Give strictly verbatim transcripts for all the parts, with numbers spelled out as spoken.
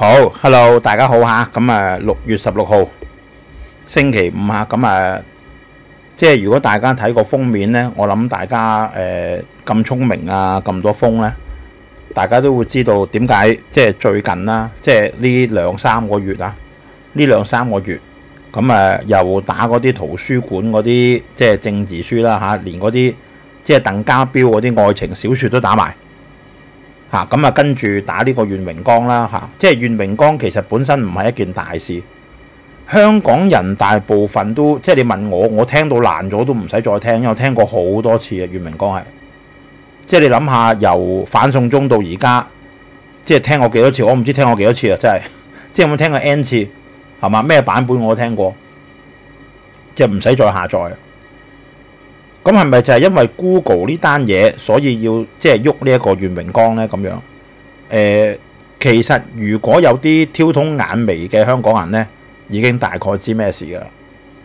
好，Hello，大家好吓，咁啊六月十六號星期五吓，咁啊即係如果大家睇個封面呢，我諗大家誒咁聰明啊，咁多封呢，大家都會知道點解即係最近啦，即係呢兩三個月啊，呢兩三個月咁啊又打嗰啲圖書館嗰啲即係政治書啦吓，連嗰啲即係鄧家彪嗰啲愛情小説都打埋。嚇咁啊，跟住打呢個願榮光啦嚇，即係願榮光其實本身唔係一件大事。香港人大部分都即係你問我，我聽到爛咗都唔使再聽，因為我聽過好多次啊。願榮光係即係你諗下，由反送中到而家，即係聽過幾多次？我唔知聽過幾多次啊！真係即係有冇聽過 N 次係嘛？咩版本我都聽過，即係唔使再下載。咁係咪就係因為 Google 呢單嘢，所以要即係喐呢一個願榮光呢？咁樣誒、呃，其實如果有啲挑通眼眉嘅香港人呢，已經大概知咩事㗎啦。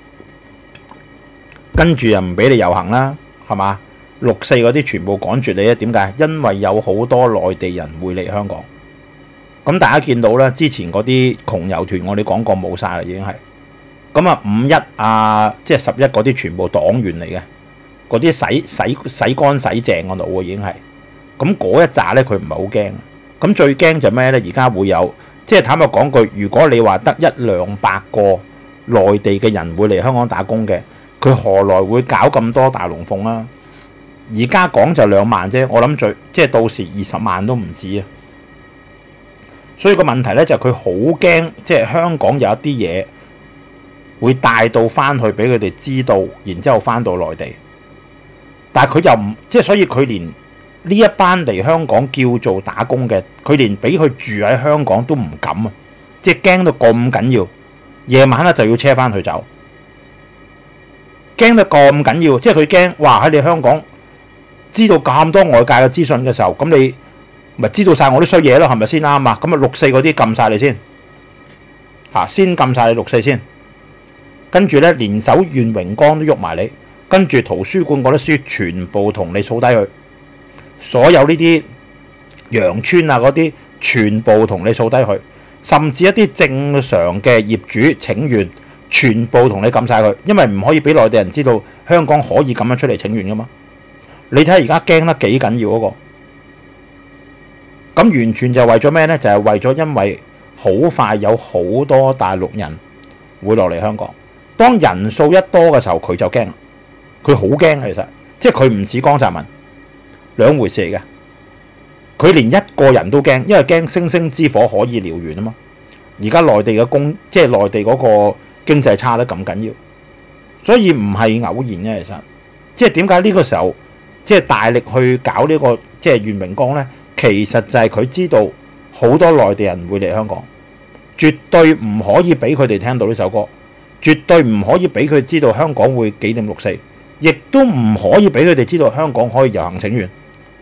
跟住又唔俾你遊行啦，係嘛？六四嗰啲全部趕絕你咧，點解？因為有好多內地人會嚟香港。咁大家見到咧，之前嗰啲窮遊團我哋講過冇晒啦，已經係。咁啊五一啊，即係十一嗰啲全部黨員嚟嘅。嗰啲洗洗洗乾洗淨個腦喎，已經係咁嗰一紮咧，佢唔係好驚。咁最驚就咩咧？而家會有即係坦白講句，如果你話得一兩百個內地嘅人會嚟香港打工嘅，佢何來會搞咁多大龍鳳啊？而家講就兩萬啫，我諗最即係到時二十萬都唔止啊。所以個問題咧就係佢好驚，即係香港有一啲嘢會帶到翻去俾佢哋知道，然之後翻到內地。但係佢又唔即係，所以佢連呢一班嚟香港叫做打工嘅，佢連俾佢住喺香港都唔敢啊！即係驚到咁緊要，夜晚咧就要車翻去走，驚到咁緊要，即係佢驚哇喺你香港知道咁多外界嘅資訊嘅時候，咁你咪知道晒我啲衰嘢咯，係咪先啱啊？咁啊六四嗰啲撳晒你先嚇，先撳晒你六四先，跟住咧連手願榮光都喐埋你。跟住圖書館嗰啲書全部同你掃低佢，所有呢啲羊村啊嗰啲全部同你掃低佢，甚至一啲正常嘅業主請願全部同你撳晒佢，因為唔可以俾內地人知道香港可以咁樣出嚟請願噶嘛。你睇下而家驚得幾緊要嗰個，咁完全就為咗咩呢？就係為咗因為好快有好多大陸人會落嚟香港，當人數一多嘅時候，佢就驚。佢好驚，其實即係佢唔似江澤民兩回事嚟嘅。佢連一個人都驚，因為驚星星之火可以燎原啊嘛。而家內地嘅工即係內地嗰個經濟差得咁緊要，所以唔係偶然嘅。其實即係點解呢個時候即係大力去搞呢個即係願榮光呢？其實就係佢知道好多內地人會嚟香港，絕對唔可以俾佢哋聽到呢首歌，絕對唔可以俾佢知道香港會紀念六四。亦都唔可以俾佢哋知道香港可以遊行請願。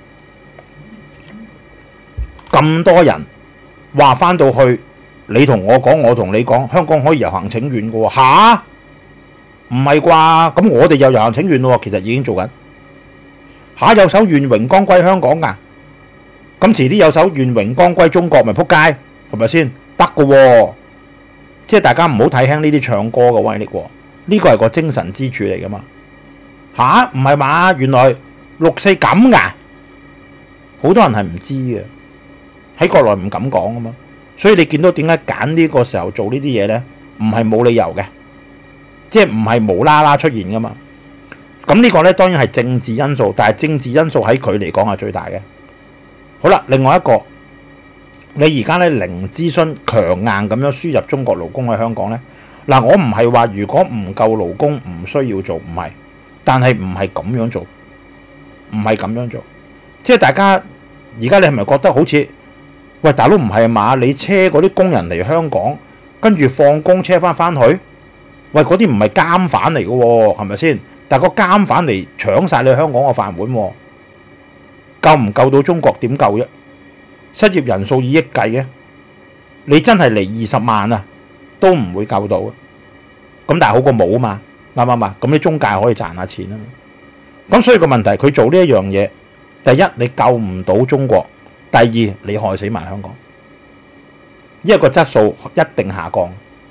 咁多人話翻到去，你同我講，我同你講，香港可以遊行請願嘅喎。吓？唔係啩？咁我哋又遊行請願咯，其實已經做緊。吓，有首願榮光歸香港㗎，咁遲啲有首願榮光歸中國，咪撲街係咪先？得嘅喎，即係大家唔好睇輕呢啲唱歌嘅威力喎。呢個係個精神支柱嚟㗎嘛。吓？唔係嘛？原來六四咁㗎，好多人係唔知嘅，喺國內唔敢講啊嘛。所以你見到點解揀呢個時候做呢啲嘢呢？唔係冇理由嘅，即係唔係無啦啦出現㗎嘛。咁呢個呢，當然係政治因素，但係政治因素喺佢嚟講係最大嘅。好啦，另外一個，你而家呢零諮詢強硬咁樣輸入中國勞工喺香港呢。嗱，我唔係話如果唔夠勞工唔需要做，唔係。但係唔係咁樣做，唔係咁樣做，即係大家而家你係咪覺得好似喂大佬唔係嘛？你車嗰啲工人嚟香港，跟住放工車翻翻去，喂嗰啲唔係監犯嚟嘅喎，係咪先？但係個監犯嚟搶晒你香港個飯碗喎，夠唔夠到中國點夠啫？失業人數以億計嘅，你真係嚟二十萬啊，都唔會夠到啊！咁但係好過冇啊嘛。啱唔啱啊？咁啲中介可以賺下錢啊！咁所以個問題，佢做呢一樣嘢，第一你救唔到中國，第二你害死埋香港。 因為個質素一定下降。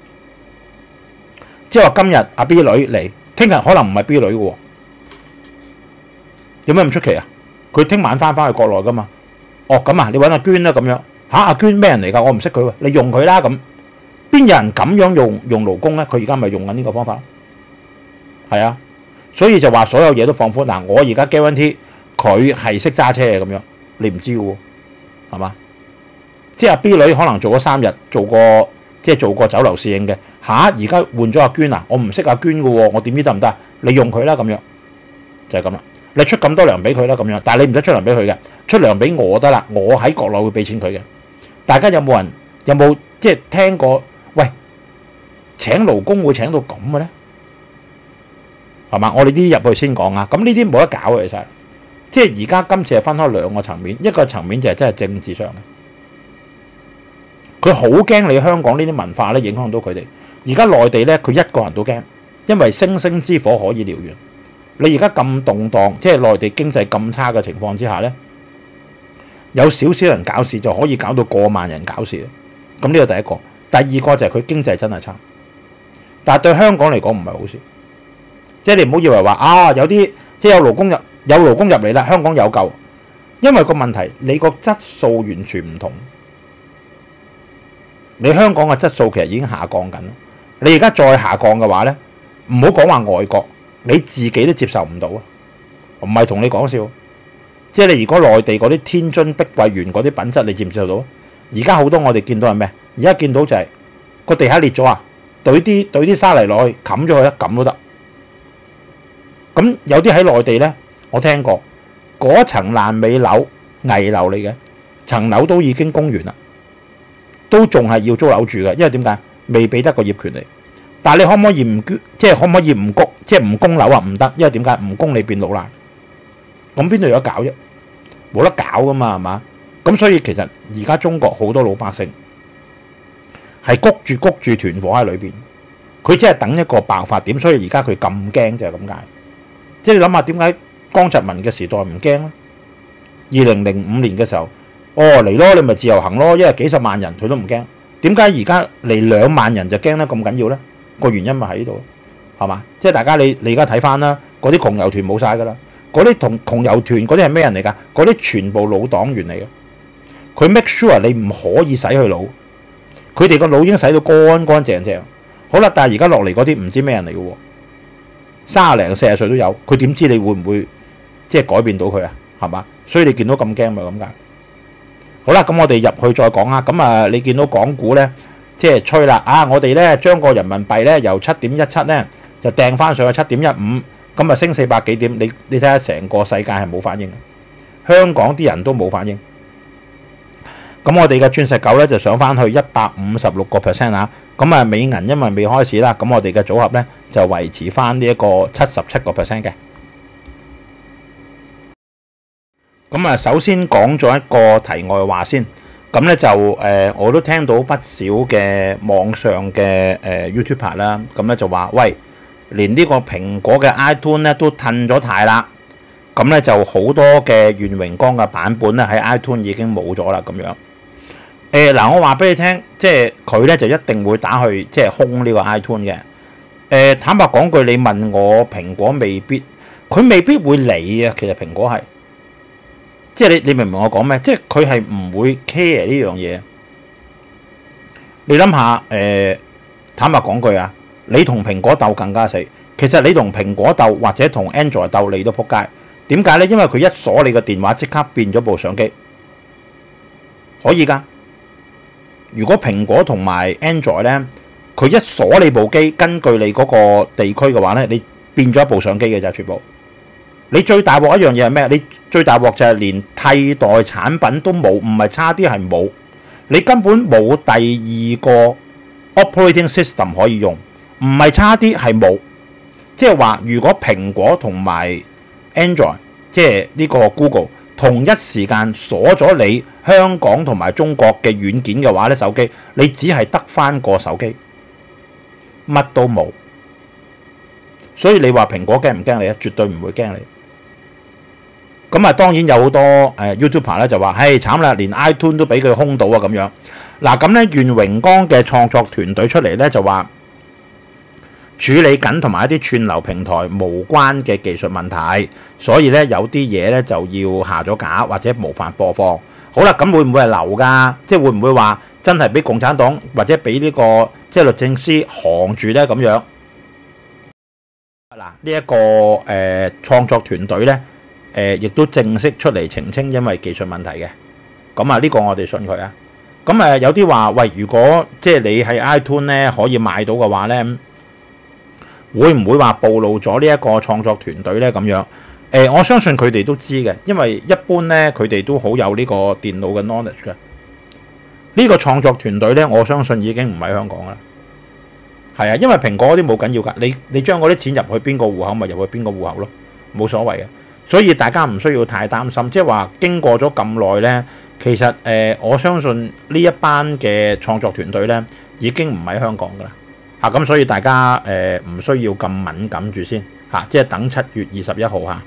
即係話今日阿 B 女嚟，聽日可能唔係 B 女嘅喎，有咩咁出奇啊？佢聽晚翻返去國內噶嘛？哦咁啊，你揾阿娟啦咁樣嚇，阿娟咩人嚟㗎？我唔識佢喎，你用佢啦咁。邊有人咁樣用用勞工咧？佢而家咪用緊呢個方法，係啊，所以就話所有嘢都放寬。嗱，我而家 guarantee 佢係識揸車嘅咁樣，你唔知嘅喎，係嘛？即係阿 B 女可能做咗三日，做過即係做過酒樓侍應嘅嚇，而家換咗阿娟啊，我唔識阿娟嘅喎，我點知得唔得？你用佢啦咁樣，就係咁啦。你出咁多糧俾佢啦咁樣，但係你唔使出糧俾佢嘅，出糧俾我得啦，我喺國內會俾錢佢嘅。大家有冇人有冇即係聽過？喂，請勞工會請到咁嘅咧，係嘛？我哋啲入去先講啊。咁呢啲冇得搞嘅，其實即係而家今次係分開兩個層面，一個層面就係真係政治上嘅，佢好驚你香港呢啲文化咧影響到佢哋。而家內地咧，佢一個人都驚，因為星星之火可以燎原。你而家咁動盪，即係內地經濟咁差嘅情況之下咧，有少少人搞事就可以搞到過萬人搞事。咁呢個第一個。第二個就係佢經濟真係差，但係對香港嚟講唔係好事。即係你唔好以為話啊，有啲即係有勞工入有勞工入嚟啦，香港有救。因為個問題，你個質素完全唔同。你香港嘅質素其實已經下降緊。你而家再下降嘅話咧，唔好講話外國。你自己都接受唔到啊！唔係同你講笑，即係你如果內地嗰啲天津碧桂園嗰啲品質，你接唔接受到？而家好多我哋見到係咩？而家見到就係個地下裂咗啊！懟啲懟啲沙泥落去冚咗佢一冚都得。咁有啲喺內地咧，我聽過嗰層爛尾樓危樓嚟嘅，層樓都已經供完啦，都仲係要租樓住嘅，因為點解？未俾得個業權嚟。但係你可唔可以唔捐？即係可唔可以唔供？即係唔供樓啊？唔得，因為點解？唔供你變老賴，咁邊度有得搞啫？冇得搞噶嘛，係嘛？咁所以其實而家中國好多老百姓係谷住谷住團火喺裏邊，佢只係等一個爆發點，所以而家佢咁驚就係咁解。即係你諗下點解江澤民嘅時代唔驚咧？二零零五年嘅時候，哦嚟咯，你咪自由行咯，因為幾十萬人佢都唔驚。點解而家嚟兩萬人就驚得咁緊要咧？個原因咪喺呢度，係嘛？即係大家你你而家睇翻啦，嗰啲窮遊團冇晒㗎啦，嗰啲同窮遊團嗰啲係咩人嚟㗎？嗰啲全部老黨員嚟嘅，佢 make sure 你唔可以洗佢腦，佢哋個腦已經洗到乾乾淨淨。好啦，但係而家落嚟嗰啲唔知咩人嚟嘅喎，三廿零四十歲都有，佢點知你會唔會即係改變到佢啊？係嘛？所以你見到咁驚咪咁解。好啦，咁我哋入去再講啊。咁啊，你見到港股咧？即係吹啦啊！我哋咧將個人民幣咧由七點一七咧就掟翻上去七點一五，咁啊升四百幾點。你你睇下成個世界係冇反應，香港啲人都冇反應。咁我哋嘅鑽石狗咧就上翻去一百五十六個 percent 啊！咁啊美銀因為未開始啦，咁我哋嘅組合咧就維持翻呢一個七十七個 percent 嘅。咁啊，首先講咗一個題外話先。咁咧就誒、呃，我都聽到不少嘅網上嘅誒、呃、YouTuber 啦，咁咧就話喂，連呢個蘋果嘅 iTunes 咧都褪咗軚啦，咁咧就好多嘅願榮光嘅版本咧喺 iTunes 已經冇咗啦，咁樣。誒、呃、嗱，我話俾你聽，即係佢咧就一定會打去即係空呢個 iTunes 嘅。誒、呃、坦白講句，你問我蘋果未必，佢未必會理啊。其實蘋果係。即係你，你明唔明我講咩？即係佢係唔會 care 呢樣嘢。你諗下，誒、呃，坦白講句啊，你同蘋果鬥更加死。其實你同蘋果鬥或者同 Android 鬥，你都撲街。點解咧？因為佢一鎖你個電話，即刻變咗部相機，可以㗎。如果蘋果同埋 Android 咧，佢一鎖你部機，根據你嗰個地區嘅話咧，你變咗一部相機嘅咋，全部。你最大鑊一樣嘢係咩？你最大鑊就係連替代產品都冇，唔係差啲係冇。你根本冇第二個 operating system 可以用，唔係差啲係冇。即係話，如果蘋果同埋 Android，即係呢個 Google 同一時間鎖咗你香港同埋中國嘅軟件嘅話咧，手機你只係得翻個手機，乜都冇。所以你話蘋果驚唔驚你啊？絕對唔會驚你。咁啊，當然有好多誒 YouTuber 咧就話：唉，慘啦，連 iTunes 都俾佢空到啊咁樣。 嗱咁咧，願榮光嘅創作團隊出嚟咧就話處理緊同埋一啲串流平台無關嘅技術問題，所以咧有啲嘢咧就要下咗架或者無法播放。好啦，咁會唔會係流㗎？即係會唔會話真係俾共產黨或者俾呢個即係律政司行住咧咁樣？嗱，呢一個誒創作團隊咧誒亦都正式出嚟澄清，因為技術問題嘅。咁啊，呢個我哋信佢啊。咁誒有啲話喂，如果即係你喺 iTunes 咧可以買到嘅話咧，會唔會話暴露咗呢一個創作團隊咧咁樣？誒、呃，我相信佢哋都知嘅，因為一般咧佢哋都好有呢個電腦嘅 knowledge 嘅。呢、這個創作團隊咧，我相信已經唔喺香港啦。係啊，因為蘋果嗰啲冇緊要㗎，你你將嗰啲錢入去邊個戶口咪入去邊個戶口咯，冇所謂嘅。所以大家唔需要太擔心，即係話經過咗咁耐咧，其實誒、呃、我相信呢一班嘅創作團隊咧已經唔喺香港㗎啦。嚇、啊、咁，所以大家誒唔、呃、需要咁敏感住先嚇、啊，即係等七月二十一號嚇。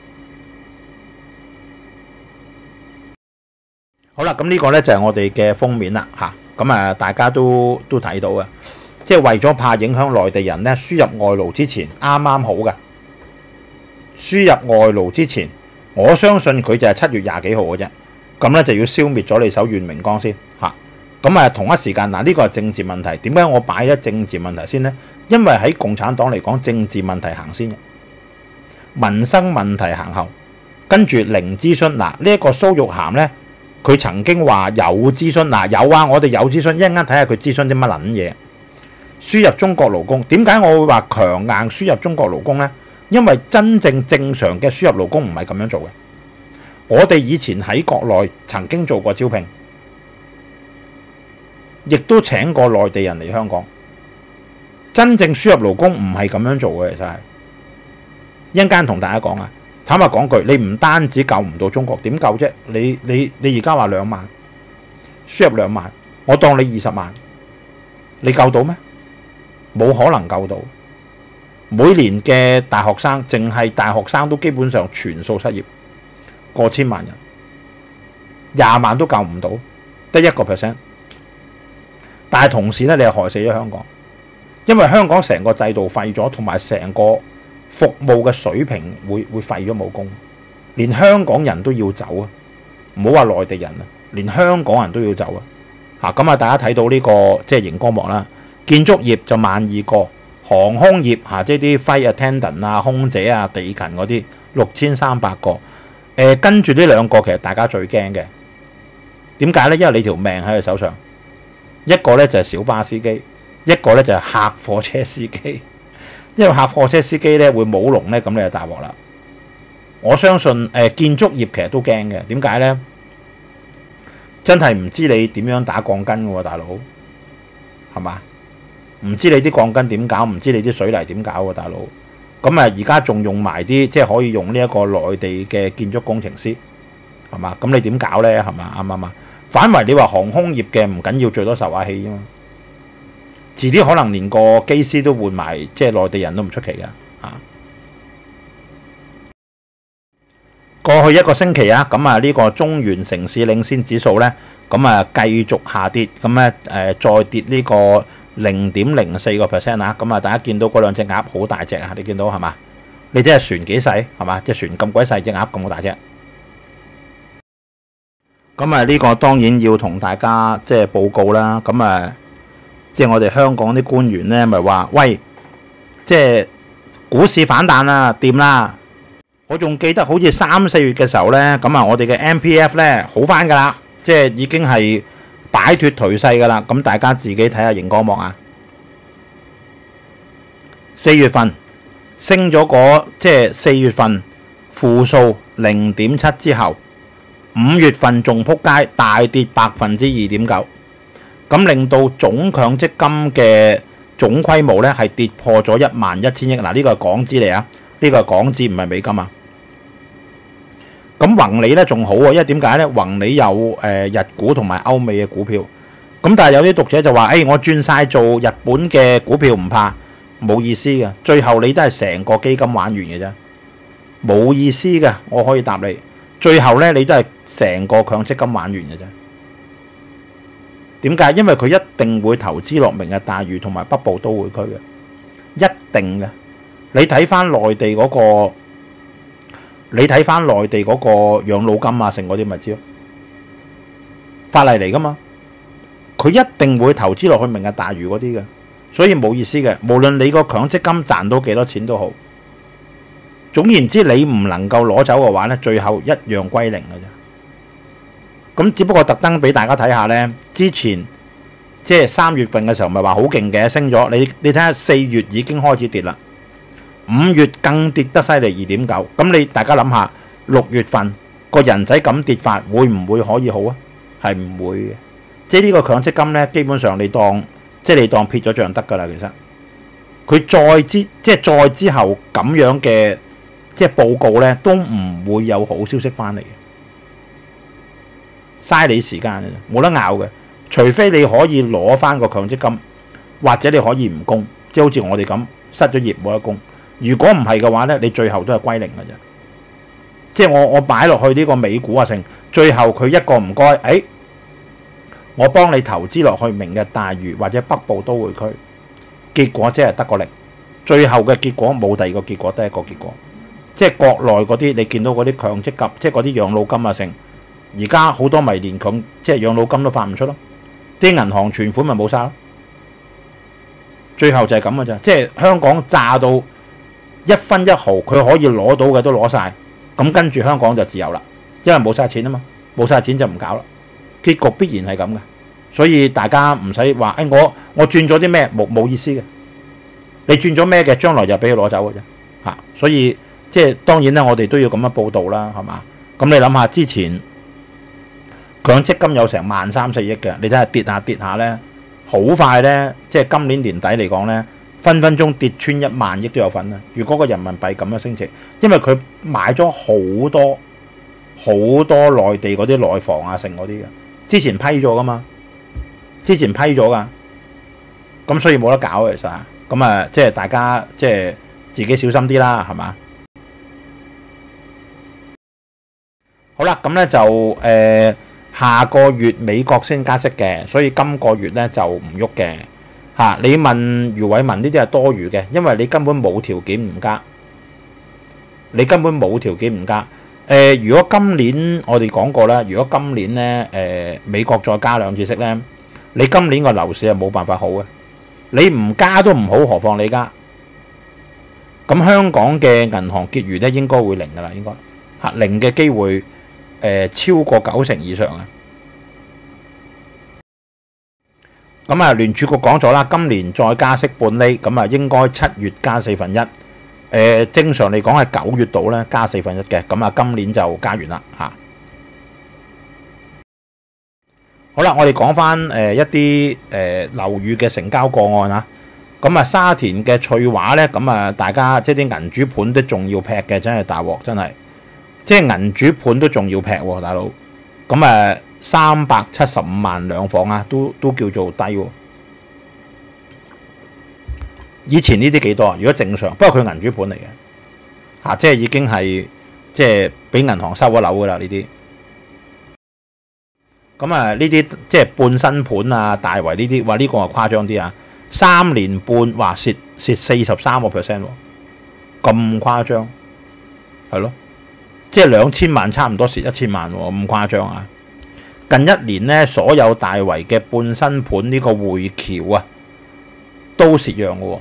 好啦，咁呢個咧就係、是、我哋嘅封面啦嚇。咁啊，大家都都睇到嘅，即係為咗怕影響內地人咧，輸入外勞之前啱啱好嘅。輸入外勞之前，我相信佢就係七月廿幾號嘅啫。咁咧就要消滅咗你手願榮光先嚇。咁啊，同一時間嗱，呢個係政治問題。點解我擺咗政治問題先呢？因為喺共產黨嚟講，政治問題行先，民生問題行後，跟住零諮詢。嗱，呢一個蘇玉涵呢，佢曾經話有諮詢，嗱有啊，我哋有諮詢，一陣間睇下佢諮詢啲乜撚嘢。輸入中國勞工，點解我會話強硬輸入中國勞工呢？因為真正正常嘅輸入勞工唔係咁樣做嘅。我哋以前喺國內曾經做過招聘，亦都請過內地人嚟香港。真正輸入勞工唔係咁樣做嘅，其實係一陣間同大家講啊。坦白講句，你唔單止救唔到中國，點救啫？你你你而家話兩萬輸入兩萬，我當你二十萬，你救到咩？冇可能救到。每年嘅大學生，淨係大學生都基本上全數失業，過千萬人，廿萬都救唔到，得一個 percent。但係同時咧，你係害死咗香港，因為香港成個制度廢咗，同埋成個服務嘅水平會會廢咗冇功，連香港人都要走啊！唔好話內地人啊，連香港人都要走啊！嚇咁啊！大家睇到呢個即係熒光幕啦，建築業就萬二個。航空業嚇，即係啲 flight attendant 啊、空姐啊、地勤嗰啲六千三百個。誒、呃，跟住呢兩個其實大家最驚嘅，點解咧？因為你條命喺佢手上。一個咧就係小巴司機，一個咧就係客貨車司機。因為客貨車司機咧會舞龍咧，咁你就大鑊啦。我相信誒、呃、建築業其實都驚嘅，點解咧？真係唔知你點樣打鋼筋嘅喎，大佬，係嘛？唔知你啲鋼筋點搞，唔知你啲水泥點搞喎，大佬。咁啊，而家仲用埋啲即係可以用呢一個內地嘅建築工程師，係嘛？咁你點搞咧？係嘛？啱唔啱啊？反為你話航空業嘅唔緊要，最多受下氣啫嘛。遲啲可能連個機師都換埋，即係內地人都唔出奇㗎。啊，過去一個星期啊，咁啊呢個中原城市領先指數咧，咁啊繼續下跌，咁咧誒再跌呢個零點零四個 percent 啊，咁啊大家見到嗰兩隻鴨好大隻啊，你見到係嘛？你即係船幾細係嘛？隻船咁鬼細，隻鴨咁大隻。咁啊呢個當然要同大家即係報告啦。咁啊即係我哋香港啲官員咧，咪話喂，即係股市反彈啦，掂啦。我仲記得好似三四月嘅時候咧，咁啊我哋嘅 M P F 咧好翻㗎啦，即係已經係擺脫頹勢㗎啦，咁大家自己睇下熒光幕啊！四月份升咗嗰即係四月份負數零點七之後，五月份仲撲街大跌百分之二點九，咁令到總強積金嘅總規模咧係跌破咗一萬一千億。嗱，呢個係港紙嚟啊，呢個係港紙唔係美金啊。咁宏利咧仲好喎，因為點解咧？宏利有誒、呃、日股同埋歐美嘅股票，咁但係有啲讀者就話：誒、哎、我轉晒做日本嘅股票唔怕，冇意思嘅。最後你都係成個基金玩完嘅啫，冇意思嘅。我可以答你，最後咧你都係成個強積金玩完嘅啫。 點解？因為佢一定會投資落明日大嶼同埋北部都會區嘅，一定嘅。你睇翻內地嗰個，你睇翻內地嗰個養老金啊，成嗰啲咪知咯，法例嚟噶嘛，佢一定會投資落去明日大嶼嗰啲嘅，所以冇意思嘅。無論你個強積金賺到幾多錢都好，總言之你唔能夠攞走嘅話咧，最後一樣歸零嘅啫。咁只不過特登俾大家睇下咧，之前即係三月份嘅時候咪話好勁嘅，升咗。你你睇下四月已經開始跌啦，五月更跌得犀利二點九。咁你大家諗下，六月份個人仔咁跌法，會唔會可以好啊？係唔會嘅。即係呢個強積金咧，基本上你當即係你當撇咗帳得㗎啦。其實佢再之即係再之後咁樣嘅即係報告咧，都唔會有好消息翻嚟嘅。嘥你時間嘅，冇得拗嘅。除非你可以攞翻個強積金，或者你可以唔供，即係好似我哋咁失咗業冇得供。如果唔係嘅話咧，你最後都係歸零嘅啫。即係我我擺落去呢個美股啊成，最後佢一個唔該，誒、哎，我幫你投資落去明日大嶼或者北部都會區，結果即係得個零。最後嘅結果冇第二個結果，得一個結果。即係國內嗰啲你見到嗰啲強積金，即係嗰啲養老金啊成。而家好多咪連強即係養老金都發唔出咯，啲銀行存款咪冇晒咯，最後就係咁嘅咋。即係香港炸到一分一毫，佢可以攞到嘅都攞晒，咁跟住香港就自由啦，因為冇晒錢啊嘛，冇晒錢就唔搞啦，結局必然係咁嘅。所以大家唔使話誒，我我轉咗啲咩，冇冇意思嘅。你轉咗咩嘅，將來就俾佢攞走嘅啫嚇。所以即係當然啦，我哋都要咁樣報導啦，係嘛？咁你諗下之前。強積金有成萬三四億嘅，你睇下跌下跌下咧，好快咧，即係今年年底嚟講咧，分分鐘跌穿一萬億都有份啦。如果個人民幣咁樣升值，因為佢買咗好多好多內地嗰啲內房啊，成嗰啲嘅，之前批咗噶嘛，之前批咗噶，咁所以冇得搞嘅其實，咁啊，即係大家即係自己小心啲啦，係嘛？好啦，咁咧就誒。呃下個月美國先加息嘅，所以今個月咧就唔喐嘅嚇。你問余偉文呢啲係多餘嘅，因為你根本冇條件唔加，你根本冇條件唔加。誒、呃，如果今年我哋講過啦，如果今年咧誒、呃、美國再加兩次息咧，你今年個樓市係冇辦法好嘅。你唔加都唔好，何況你加。咁香港嘅銀行結餘咧應該會零㗎啦，應該嚇零嘅機會。誒、呃、超過九成以上啊！咁啊，聯儲局講咗啦，今年再加息半厘，咁啊應該七月加四分一。誒、呃、正常嚟講係九月度咧加四分一嘅，咁啊今年就加完啦嚇。好啦，我哋講翻誒一啲誒樓宇嘅成交個案啊。咁啊沙田嘅翠華咧，咁啊大家即係啲銀主盤都仲要劈嘅，真係大鑊，真係。即係銀主盤都仲要劈喎，大佬。咁誒三百七十五萬兩房啊，都都叫做低喎。以前呢啲幾多啊？如果正常，不過佢銀主盤嚟嘅嚇，即係已經係即係俾銀行收咗樓㗎啦呢啲。咁啊呢啲即係半新盤啊，大圍呢啲，話呢、呢個係誇張啲啊！三年半話蝕蝕四十三個 percent 喎，咁誇張係咯。即係兩千萬差唔多蝕一千萬喎，咁誇張啊！近一年咧，所有大圍嘅半新盤呢個匯橋啊，都蝕讓嘅喎。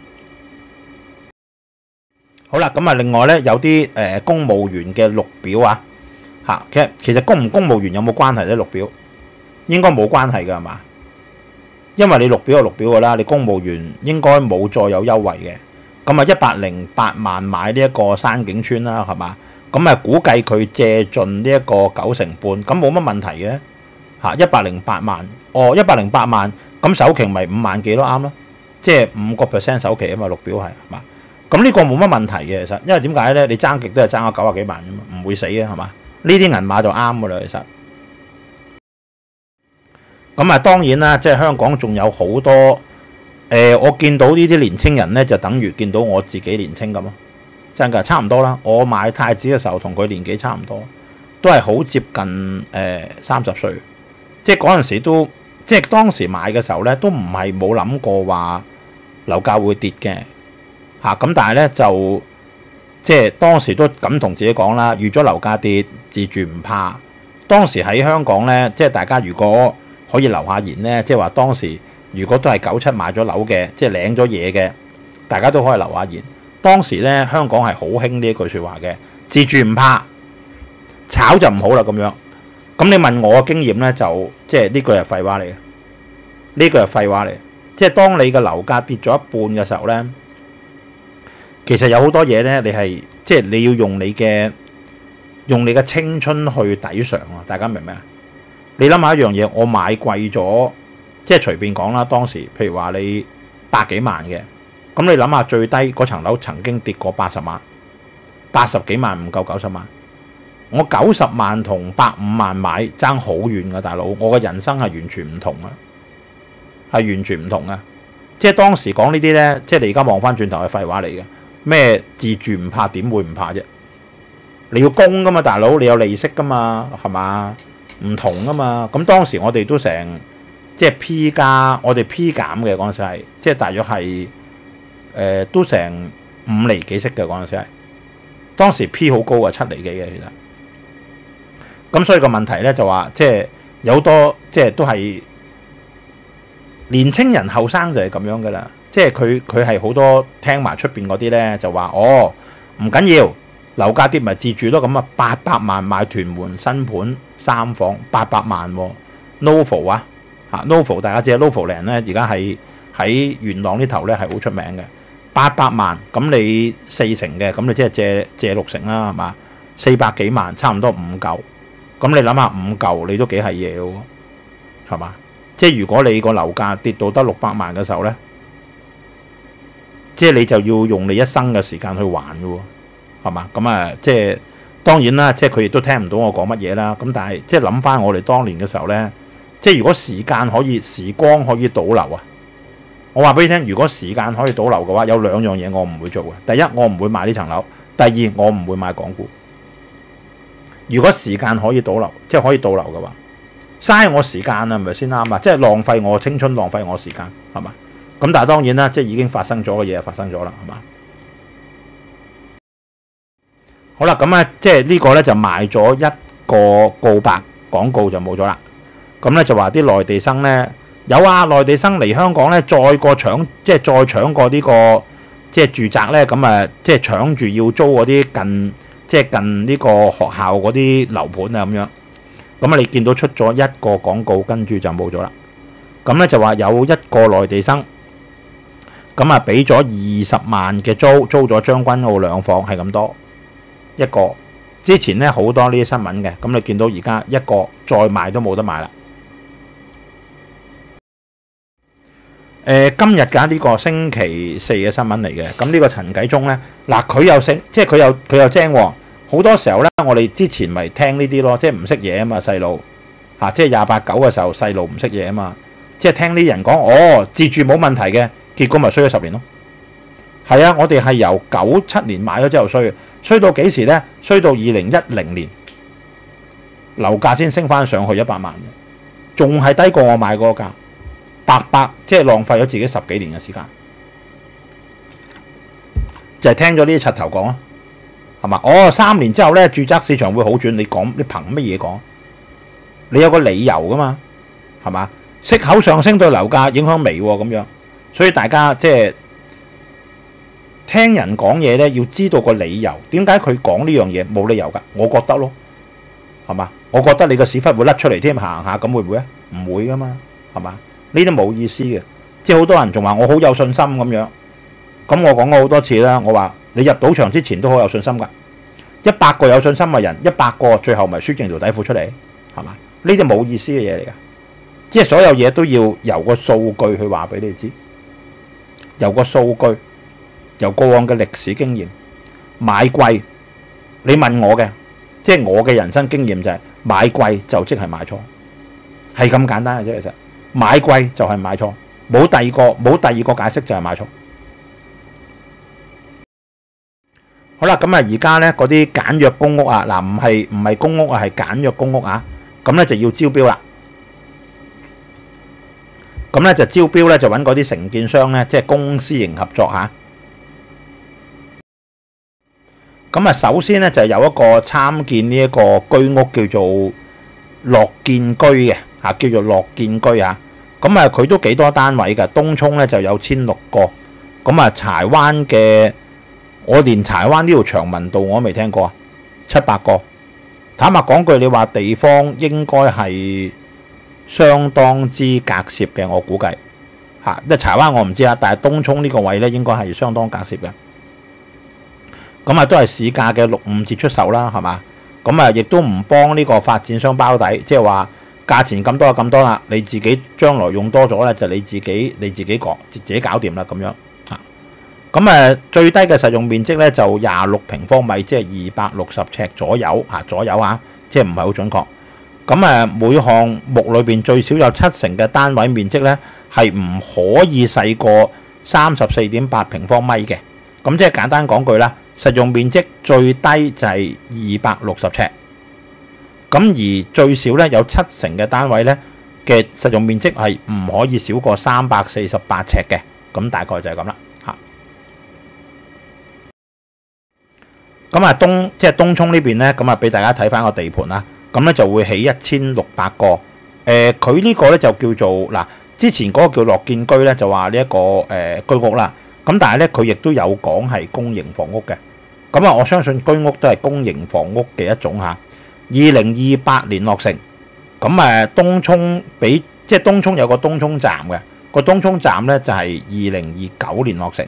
好啦，咁啊，另外咧有啲誒、呃、公務員嘅綠表啊，嚇，其實其實公唔公務員有冇關係咧？綠表應該冇關係㗎係嘛？因為你綠表就綠表㗎啦，你公務員應該冇再有優惠嘅。咁啊，一百零八萬買呢一個山景村啦，係嘛？咁啊，估計佢借盡呢一個九成半，咁冇乜問題嘅嚇。一百零八萬，哦，一百零八萬，咁首期咪五萬幾咯，啱咯，即係五個 percent 首期啊嘛，綠表係係嘛。咁呢個冇乜問題嘅，其實，因為點解咧？你爭極都係爭咗九十幾萬啫嘛，唔會死嘅係嘛。呢啲銀碼就啱噶啦，其實。咁啊，當然啦，即係香港仲有好多誒、呃，我見到呢啲年青人咧，就等於見到我自己年青咁咯。真㗎，差唔多啦。我買太子嘅時候同佢年紀差唔多，都係好接近誒三十歲，即係嗰陣時都即係當時買嘅時候咧，都唔係冇諗過話樓價會跌嘅嚇。咁、啊、但係咧就即係當時都咁同自己講啦，預咗樓價跌，自住唔怕。當時喺香港咧，即係大家如果可以留下言咧，即係話當時如果都係九七買咗樓嘅，即係領咗嘢嘅，大家都可以留下言。當時咧香港係好興呢一句説話嘅，自住唔怕，炒就唔好啦咁樣。咁你問我嘅經驗咧，就即係呢句係廢話嚟嘅，呢句係廢話嚟。即係當你嘅樓價跌咗一半嘅時候咧，其實有好多嘢咧，你係即係你要用你嘅用你嘅青春去抵償啊！大家明唔明啊？你諗下一樣嘢，我買貴咗，即係隨便講啦。當時譬如話你百幾萬嘅，咁你諗下最低嗰層樓曾經跌過八十萬，八十幾萬唔夠九十萬。我九十萬同百五萬買爭好遠㗎，大佬，我嘅人生係完全唔同啊，係完全唔同啊！即係當時講呢啲咧，即係你而家望翻轉頭係廢話嚟嘅。咩自住唔怕，點會唔怕啫？你要供㗎嘛，大佬，你有利息㗎嘛，係嘛？唔同㗎嘛。咁當時我哋都成即係 P 加，我哋 P 減嘅嗰陣時係，即係大約係誒、呃、都成五厘幾息嘅嗰陣時係。當時 P 好高啊，七厘幾嘅其實。咁所以個問題咧就話，即係有好多即係都係年青人後生就係咁樣噶啦，即係佢佢係好多聽埋出邊嗰啲咧就話，哦唔緊要，樓價跌咪自住咯，咁啊八百萬買屯門新盤三房八百萬喎 ，Novo 啊嚇 Novo 大家知啊 Novo 靚咧，而家喺喺元朗呢頭咧係好出名嘅，八百萬咁你四成嘅，咁你即係借借六成啦係嘛，四百幾萬差唔多五嚿。咁你諗下五嚿你都幾係嘢喎，係嘛？即係如果你個樓價跌到得六百萬嘅時候咧，即係你就要用你一生嘅時間去還嘅喎，係嘛？咁啊，即係當然啦，即係佢亦都聽唔到我講乜嘢啦。咁但係即係諗翻我哋當年嘅時候咧，即係如果時間可以時光可以倒流啊，我話俾你聽，如果時間可以倒流嘅話，有兩樣嘢我唔會做嘅。第一，我唔會買呢層樓；第二，我唔會買港股。如果時間可以倒流，即係可以倒流嘅話，嘥我時間啊，係咪先啱啊？即係浪費我青春，浪費我時間，係嘛？咁但係當然啦，即係已經發生咗嘅嘢，發生咗啦，係嘛？好啦，咁啊，即係呢個咧就賣咗一個告白廣告就冇咗啦。咁咧就話啲內地生咧有啊，內地生嚟香港咧再過搶，即係再搶過呢個即係住宅咧，咁啊即係搶住要租嗰啲近。即係近呢個學校嗰啲樓盤啊咁樣，咁啊你見到出咗一個廣告，跟住就冇咗啦。咁咧就話有一個內地生，咁啊俾咗二十萬嘅租，租咗將軍澳兩房，係咁多一個。之前咧好多呢啲新聞嘅，咁你見到而家一個再賣都冇得賣啦。誒、呃、今日㗎呢個星期四嘅新聞嚟嘅，咁呢個陳繼忠咧，嗱佢又醒，即係佢又佢又精喎。好多時候咧，我哋之前咪聽呢啲咯，即係唔識嘢啊嘛，細路嚇，即係廿八九嘅時候，細路唔識嘢啊嘛，即係聽啲人講，哦自住冇問題嘅，結果咪衰咗十年咯。係啊，我哋係由九七年買咗之後衰，衰到幾時咧？衰到二零一零年，樓價先升翻上去一百萬，仲係低過我買嗰個價。白白即係浪費咗自己十幾年嘅時間，就係聽咗呢啲柒頭講啊，係嘛？哦，三年之後咧，住宅市場會好轉，你講你憑乜嘢講？你有個理由噶嘛，係嘛？息口上升對樓價影響微喎咁樣，所以大家即係聽人講嘢咧，要知道個理由，點解佢講呢樣嘢冇理由㗎？我覺得咯，係嘛？我覺得你個屎忽會甩出嚟添，行下咁會唔會啊？唔會噶嘛，係嘛？呢啲冇意思嘅，即係好多人仲話我好有信心咁樣。咁我講過好多次啦，我話你入賭場之前都好有信心㗎。一百個有信心嘅人，一百個最後咪輸剩條底褲出嚟，係嘛？呢啲冇意思嘅嘢嚟㗎。即係所有嘢都要由個數據去話俾你知，由個數據，由過往嘅歷史經驗。買貴，你問我嘅，即係我嘅人生經驗就係買貴就即係買錯，係咁簡單嘅啫，其實。買貴就係買錯，冇第二個冇第二個解釋就係買錯。好啦，咁啊而家咧嗰啲簡約公屋啊，嗱唔係唔係公屋啊，係簡約公屋啊，咁咧就要招標啦。 咁咧就招標咧就揾嗰啲承建商咧，即係公私營合作嚇。咁啊，首先咧就有一個參建呢一個居屋叫做樂建居嘅嚇，叫做樂建居嚇。咁啊，佢都幾多單位㗎？東涌咧就有千六個。咁啊，柴灣嘅我連柴灣呢條長文道我都未聽過啊，七百個。坦白講句，你話地方應該係相當之隔涉嘅，我估計嚇。即係柴灣我唔知啊，但係東涌呢個位咧應該係相當隔涉嘅。咁啊，都係市價嘅六五折出售啦，係嘛？咁啊，亦都唔幫呢個發展商包底，即係話價錢咁多就咁多啦，你自己將來用多咗咧，就你自己你自己講自己搞掂啦咁樣嚇。咁啊，最低嘅實用面積咧就廿六平方米，即係二百六十尺左右嚇，左右啊，即係唔係好準確。咁啊，每項目裏邊最少有七成嘅單位面積咧係唔可以細過三十四點八平方米嘅。咁即係簡單講句啦。實用面積最低就係二百六十尺，咁而最少咧有七成嘅單位咧嘅實用面積係唔可以少過三百四十八尺嘅，咁大概就係咁啦嚇。咁啊東即係東涌呢邊咧，咁啊俾大家睇翻個地盤啦，咁咧就會起一千六百個。誒、呃，佢呢個咧就叫做嗱，之前嗰個叫樂建居咧就話呢一個誒、呃、居屋啦。咁但係咧，佢亦都有講係公營房屋嘅。咁啊，我相信居屋都係公營房屋嘅一種嚇。二零二八年落成。咁誒，東涌俾即係東涌有個東涌站嘅，個東涌站咧就係二零二九年落成。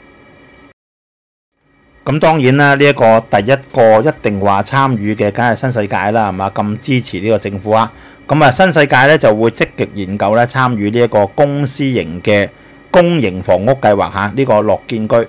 咁當然啦，呢一個第一個一定話參與嘅，梗係新世界啦，係嘛？咁支持呢個政府啊。咁啊，新世界咧就會積極研究咧參與呢一個公私營嘅公營房屋計劃嚇，呢個樂建居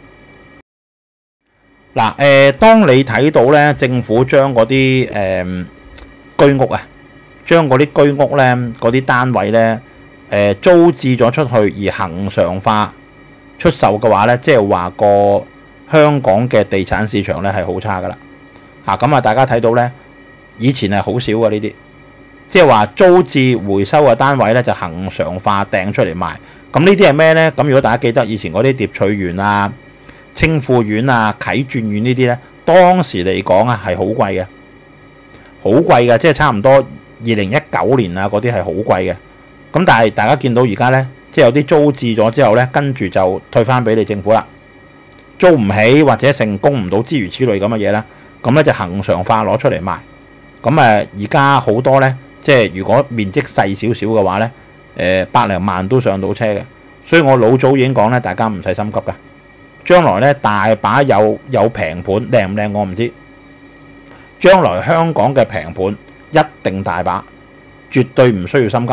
嗱誒，當你睇到咧政府將嗰啲誒居屋啊，將嗰啲居屋咧嗰啲單位咧誒租置咗出去而恆常化出售嘅話咧，即係話個香港嘅地產市場咧係好差噶啦嚇。咁啊，大家睇到咧以前係好少嘅呢啲，即係話租置回收嘅單位咧就恆常化掟出嚟賣。咁呢啲係咩呢？咁如果大家記得以前嗰啲蝶翠園啊、清富苑啊、啟鑽苑呢啲呢，當時嚟講啊係好貴嘅，好貴嘅，即係差唔多二零一九年啊嗰啲係好貴嘅。咁但係大家見到而家呢，即係有啲租置咗之後呢，跟住就退翻俾你政府啦，租唔起或者成供唔到之餘此類咁嘅嘢啦，咁咧就恆常化攞出嚟賣。咁誒而家好多呢，即係如果面積細少少嘅話呢。誒百零萬都上到車嘅，所以我老早已經講咧，大家唔使心急㗎。將來咧大把有有平盤，靚唔靚我唔知。將來香港嘅平盤一定大把，絕對唔需要心急。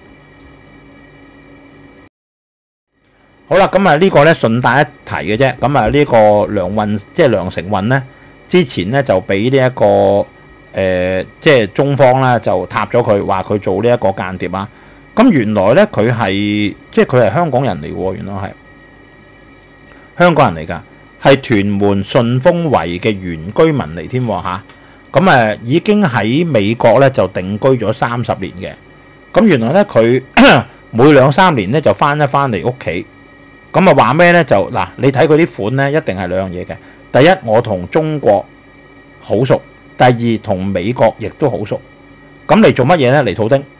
好啦，咁啊呢個咧順帶一提嘅啫。咁啊呢個梁運即係梁成運咧，之前咧就俾呢一個誒、呃、即係中方啦就撻咗佢，話佢做呢一個間諜啊。咁原來咧佢係即係佢係香港人嚟喎，原來係香港人嚟㗎，係屯門順豐圍嘅原居民嚟添喎嚇。咁誒已經喺美國咧就定居咗三十年嘅。咁原來咧佢每兩三年咧就翻一翻嚟屋企。咁啊話咩咧就嗱，你睇佢啲款咧一定係兩樣嘢嘅。第一，我同中國好熟；第二，同美國亦都好熟。咁嚟做乜嘢咧？嚟套丁。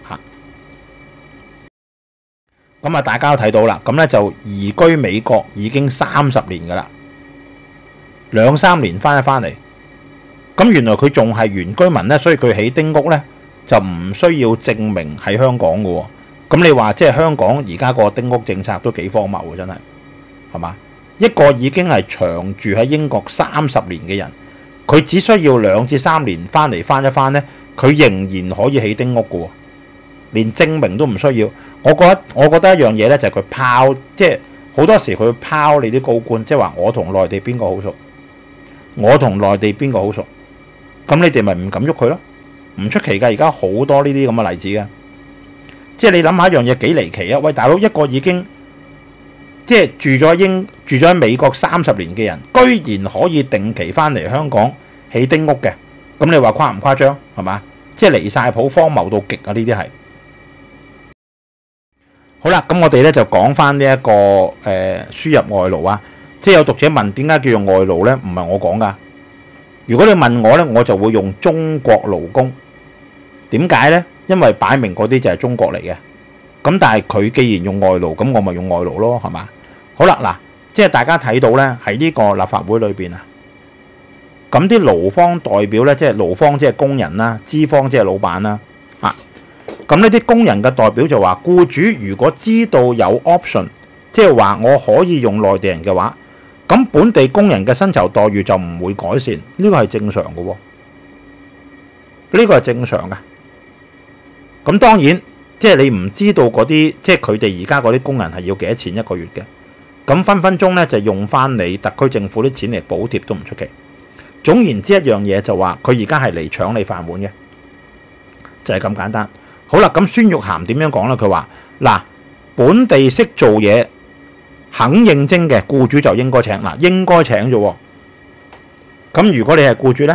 咁啊，大家都睇到啦，咁咧就移居美國已經三十年㗎啦，兩三年翻一翻嚟，咁原來佢仲係原居民咧，所以佢起丁屋咧就唔需要證明喺香港嘅喎。咁你話即係香港而家個丁屋政策都幾荒謬嘅，真係係嘛？一個已經係長住喺英國三十年嘅人，佢只需要兩至三年翻嚟翻一翻咧，佢仍然可以起丁屋嘅喎，連證明都唔需要。我覺得我覺得一樣嘢咧，就係佢拋，即係好多時佢拋你啲高官，即係話我同內地邊個好熟，我同內地邊個好熟，咁你哋咪唔敢喐佢咯？唔出奇㗎，而家好多呢啲咁嘅例子嘅，即係你諗下一樣嘢幾離奇啊！喂，大佬一個已經即係住咗英住咗喺美國三十年嘅人，居然可以定期翻嚟香港起丁屋嘅，咁你話誇唔誇張係嘛？即係離晒譜，荒謬到極啊！呢啲係。 好啦，咁我哋咧就講翻呢一個誒、呃、輸入外勞啊，即係有讀者問點解叫做外勞咧？唔係我講噶。如果你問我咧，我就會用中國勞工。點解咧？因為擺明嗰啲就係中國嚟嘅。咁但係佢既然用外勞，咁我咪用外勞咯，係嘛？好啦，嗱，即係大家睇到咧喺呢個立法會裏邊啊，咁啲勞方代表咧，即係勞方即係工人啦，資方即係老闆啦，啊，咁呢啲工人嘅代表就話，僱主如果知道有 option， 即係話我可以用內地人嘅話，咁本地工人嘅薪酬待遇就唔會改善，呢個係正常嘅喎，呢個係正常嘅。咁當然，即係你唔知道嗰啲，即係佢哋而家嗰啲工人係要幾多錢一個月嘅，咁分分鐘咧就用翻你特區政府啲錢嚟補貼都唔出奇。總言之一樣嘢就話，佢而家係嚟搶你飯碗嘅，就係咁簡單。好啦，咁孫玉菡點樣講咧？佢話嗱，本地識做嘢、肯應徵嘅僱主就應該請，嗱應該請啫喎。咁如果你係僱主咧？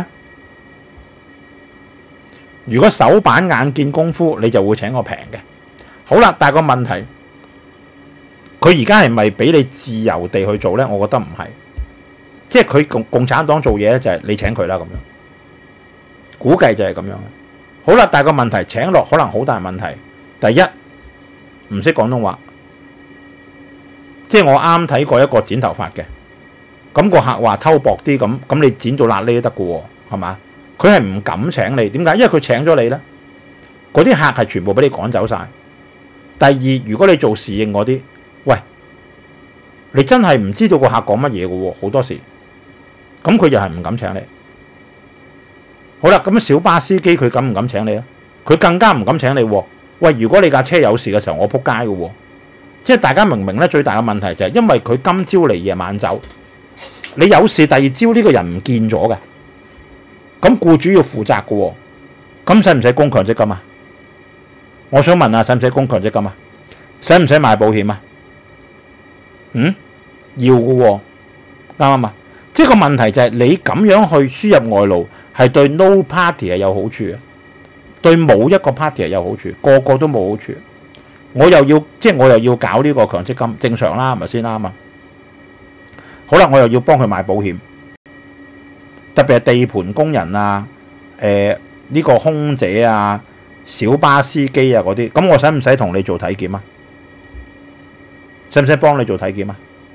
如果手板眼見功夫，你就會請個平嘅。好啦，但係個問題，佢而家係咪俾你自由地去做呢？我覺得唔係，即係佢共共產黨做嘢咧，就係你請佢啦咁樣，估計就係咁樣。好啦，但係個問題請落可能好大問題。第一，唔識廣東話，即係我啱睇過一個剪頭髮嘅，咁個客話偷薄啲咁，咁你剪到辣呢都得嘅喎，係嘛？佢係唔敢請你，點解？因為佢請咗你咧，嗰啲客係全部俾你趕走晒。第二，如果你做侍應嗰啲，喂，你真係唔知道個客講乜嘢嘅喎，好多時，咁佢又係唔敢請你。好啦，咁小巴司機佢敢唔敢請你咧？佢更加唔敢請你喎。喂，如果你架車有事嘅時候，我撲街嘅喎。即係大家明唔明咧？最大嘅問題就係因為佢今朝嚟夜晚走，你有事第二朝呢個人唔見咗嘅。咁僱主要負責嘅喎，咁使唔使供強積金啊？我想問下，使唔使供強積金啊？使唔使買保險啊？嗯，要嘅喎，啱唔啱啊？即係個問題就係你咁樣去輸入外勞，係對 no party 係有好處嘅，對冇一個 party 係有好處，個個都冇好處。我又要即係我又要搞呢個強積金，正常啦，係咪先啱啊？好啦，我又要幫佢買保險。特別係地盤工人啊，誒、呃、呢、呢個空姐啊、小巴司機啊嗰啲，咁我使唔使同你做體檢啊？使唔使幫你做體檢啊？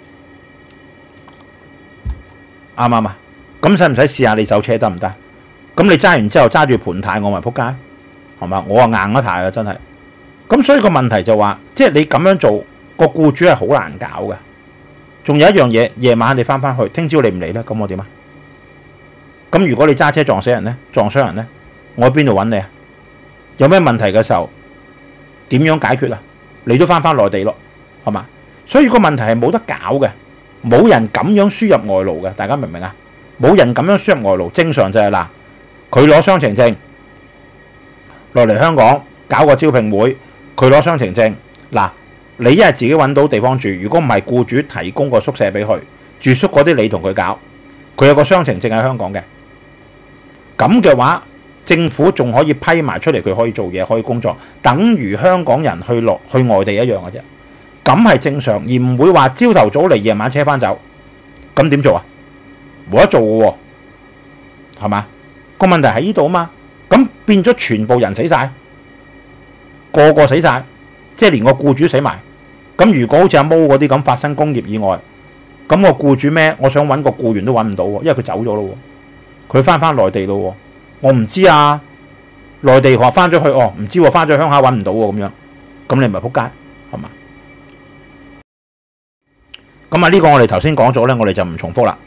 啱唔啱啊？咁使唔使試下你手車得唔得？咁你揸完之後揸住盤軚，我咪撲街，係嘛？我啊硬一軚啊，真係。咁所以個問題就話，即係你咁樣做，個僱主係好難搞嘅。仲有一樣嘢，夜晚你翻返去，聽朝你唔嚟咧，咁我點啊？咁如果你揸車撞死人咧，撞傷人咧，我喺邊度揾你啊？有咩問題嘅時候點樣解決啊？你都翻返內地咯，係嘛？所以個問題係冇得搞嘅，冇人咁樣輸入外勞嘅，大家明唔明啊？冇人咁樣輸入外勞，正常就係嗱，佢攞雙程證落嚟香港搞個招聘會，佢攞雙程證嗱，你一係自己揾到地方住，如果唔係僱主提供個宿舍俾佢住宿嗰啲，你同佢搞，佢有個雙程證喺香港嘅。咁嘅話，政府仲可以批埋出嚟，佢可以做嘢，可以工作，等於香港人去落去外地一樣嘅啫。咁係正常，而唔會話朝頭早嚟，夜晚車翻走。咁點做啊？冇得做嘅喎，係嘛？個問題喺呢度啊嘛。咁變咗全部人死晒，個個死晒，即係連個僱主死埋。咁如果好似阿毛嗰啲咁發生工業意外，咁個僱主咩？我想揾個僱員都揾唔到喎，因為佢走咗咯喎。佢翻返內地咯喎，我唔知啊。內地話翻咗去，哦唔知喎，翻咗鄉下揾唔到喎咁樣，咁你咪撲街係嘛？咁啊呢個我哋頭先講咗咧，我哋就唔重複啦。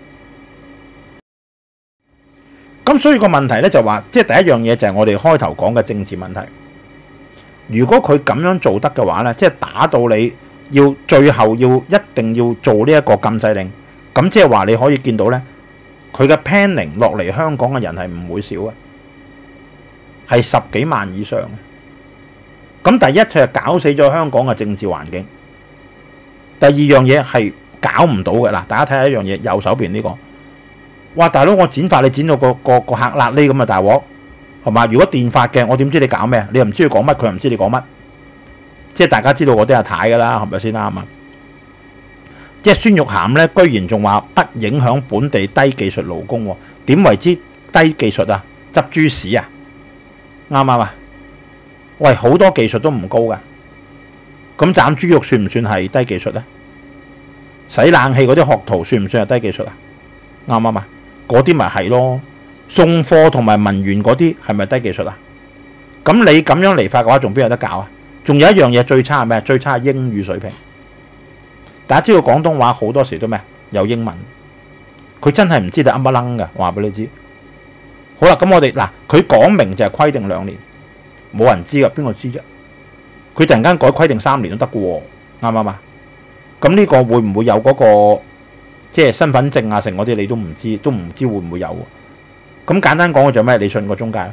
咁所以個問題咧就話，即係第一樣嘢就係我哋開頭講嘅政治問題。如果佢咁樣做得嘅話咧，即係打到你要最後要一定要做呢一個禁制令，咁即係話你可以見到咧。佢嘅 planning 落嚟香港嘅人係唔會少嘅，係十幾萬以上嘅。咁第一就係搞死咗香港嘅政治環境。第二樣嘢係搞唔到嘅嗱，大家睇下一樣嘢，右手邊呢個，哇大佬我剪髮你剪到個個個客辣呢咁啊大鑊，係嘛？如果電髮嘅我點知你搞咩？你又唔知佢講乜，佢又唔知你講乜。 即係大家知道我啲阿太㗎啦，係咪先啱啊？即係孫玉菡咧，居然仲話不影響本地低技術勞工喎？點為之低技術啊？執豬屎啊？啱唔啱啊？喂，好多技術都唔高㗎，咁斬豬肉算唔算係低技術咧？洗冷氣嗰啲學徒算唔算係低技術啊？啱唔啱啊？嗰啲咪係咯，送貨同埋文員嗰啲係咪低技術啊？咁你咁樣嚟法嘅話，仲邊有得搞啊？仲有一樣嘢最差係咩？最差係英語水平。大家知道廣東話好多時都咩？有英文，佢真係唔知道噏乜撚㗎，話俾你知。好啦，咁我哋嗱，佢講明就係規定兩年，冇人知㗎，邊個知啫？佢突然間改規定三年都得㗎喎，啱唔啱啊？咁呢個會唔會有嗰個即係身份證啊？成嗰啲你都唔知，都唔知會唔會有喎？咁簡單講嘅就係咩？你信個中介，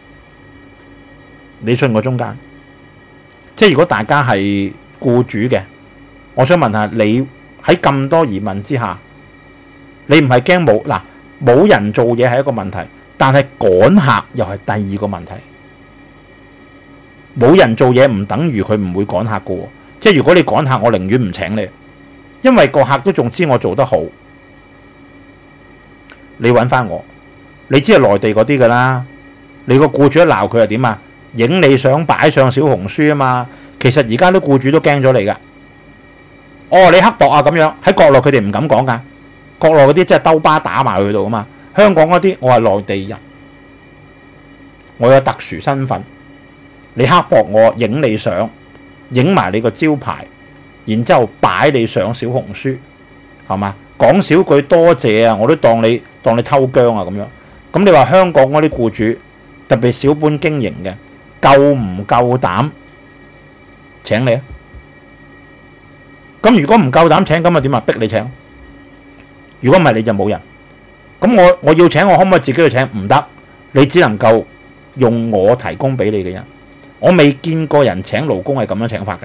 你信個中介。即係如果大家係僱主嘅，我想問下你喺咁多疑問之下，你唔係驚冇嗱冇人做嘢係一個問題，但係趕客又係第二個問題。冇人做嘢唔等於佢唔會趕客嘅喎。即係如果你趕客，我寧願唔請你，因為個客都仲知我做得好。你揾翻我，你知係內地嗰啲㗎啦。你個僱主一鬧佢係點啊？影你相擺上小紅書啊嘛。其實而家啲僱主都驚咗你㗎。哦，你刻薄啊咁樣，喺國內佢哋唔敢講㗎。國內嗰啲真係兜巴打埋去度啊嘛。香港嗰啲我係內地人，我有特殊身份。你刻薄我，影你相，影埋你個招牌，然之後擺你上小紅書，係嘛？講少句多謝啊，我都當你當你偷姜啊咁樣。咁你話香港嗰啲僱主，特別小本經營嘅，夠唔夠膽請你啊？咁如果唔夠膽請，咁啊點啊？逼你請。如果唔係你就冇人。咁我我要請，我可唔可以自己去請？唔得，你只能夠用我提供俾你嘅人。我未見過人請勞工係咁樣請法嘅。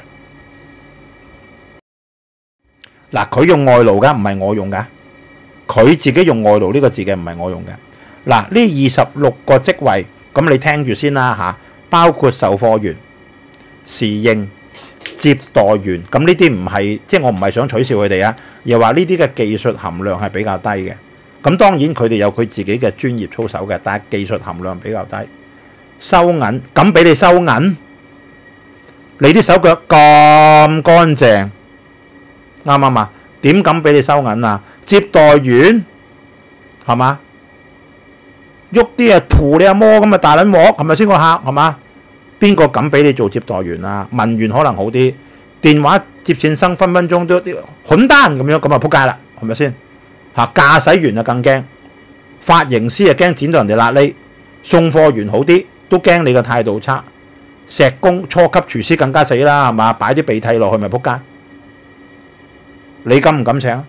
嗱，佢用外勞㗎，唔係我用㗎。佢自己用外勞呢個字嘅，唔係我用嘅。嗱，呢二十六個職位，咁你聽住先啦嚇，包括售貨員、侍應、接待員。咁呢啲唔係，即係我唔係想取笑佢哋啊，而係話呢啲嘅技術含量係比較低嘅。咁當然佢哋有佢自己嘅專業操守嘅，但係技術含量比較低。收銀，咁俾你收銀，你啲手腳咁乾淨，啱唔啱啊？點敢俾你收銀啊？接待員係嘛？喐啲啊，塗你阿摩咁啊大撚鑊，係咪先個客係嘛？邊個敢俾你做接待員啊？文員可能好啲，電話接線生分分鐘都啲混單咁樣，咁啊撲街啦，係咪先？嚇，駕駛員啊更驚，髮型師啊驚剪到人哋瘌痢，送貨員好啲。都驚你個態度差，石工初級廚師更加死啦，係嘛？擺啲鼻涕落去咪仆街。你敢唔敢請？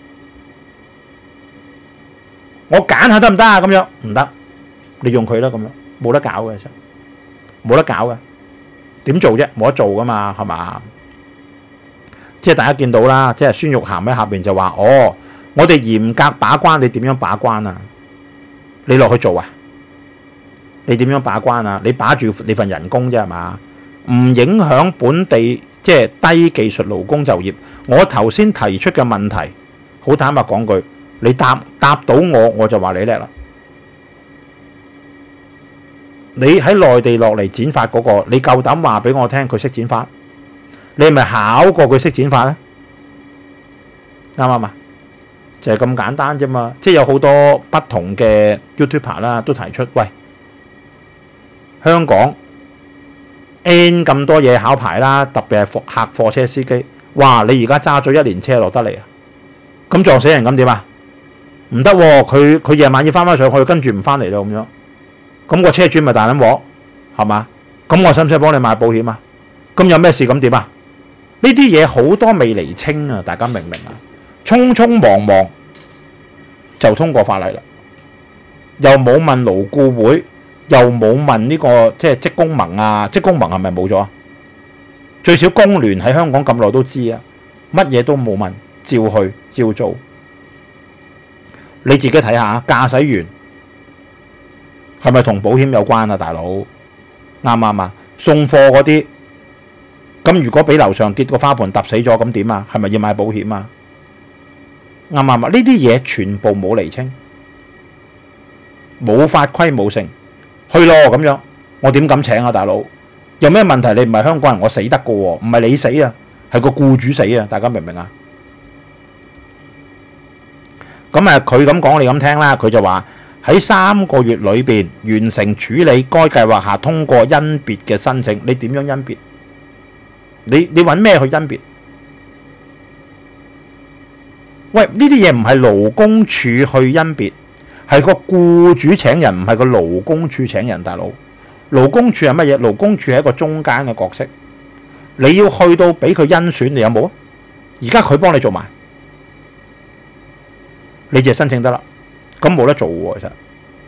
我揀下得唔得啊？咁樣唔得，你用佢啦，咁樣冇得搞嘅，其實冇得搞嘅。點做啫？冇得做噶嘛，係嘛？即係大家見到啦，即係孫玉菡喺下邊就話：哦，我哋嚴格把關，你點樣把關啊？你落去做啊？你點樣把關啊？你把住你份人工啫係嘛？唔影響本地即係低技術勞工就業。我頭先提出嘅問題，好坦白講句，你答答到我，我就話你叻啦。你喺內地落嚟剪髮嗰個，你夠膽話俾我聽佢識剪髮？你係咪考過佢識剪髮咧？啱唔啱啊？就係咁簡單啫嘛。即係有好多不同嘅 YouTuber 啦，都提出喂。香港 N 咁多嘢考牌啦，特別係客貨車司機。哇！你而家揸咗一年車落得嚟啊？咁撞死人咁點啊？唔得喎！佢佢夜晚要翻返上去，跟住唔翻嚟咯咁樣。咁個車主咪大撚鑊係嘛？咁我使唔使幫你買保險啊？咁有咩事咁點啊？呢啲嘢好多未釐清啊！大家明唔明啊？匆匆忙忙就通過法例啦，又冇問勞顧會。又冇問呢個即係職工盟啊，職工盟係咪冇咗啊？最少工聯喺香港咁耐都知啊，乜嘢都冇問，照去照做。你自己睇下，駕駛員係咪同保險有關啊？大佬啱唔啱啊？送貨嗰啲咁如果俾樓上跌個花盆揼死咗，咁點啊？係咪要買保險啊？啱唔啱啊？呢啲嘢全部冇釐清，冇法規冇成，去咯咁樣，我點敢請啊，大佬？有咩問題？你唔係香港人，我死得㗎喎，唔係你死啊，係個僱主死啊！大家明唔明啊？咁啊，佢咁講，你咁聽啦。佢就話喺三個月裏邊完成處理該計劃下通過甄別嘅申請。你點樣甄別？你你揾咩去甄別？喂，呢啲嘢唔係勞工處去甄別，係個僱主請人，唔係個勞工處請人，大佬。勞工處係乜嘢？勞工處係一個中間嘅角色，你要去到俾佢甄選，你有冇啊？而家佢幫你做埋，你就申請得啦，咁冇得做喎。其實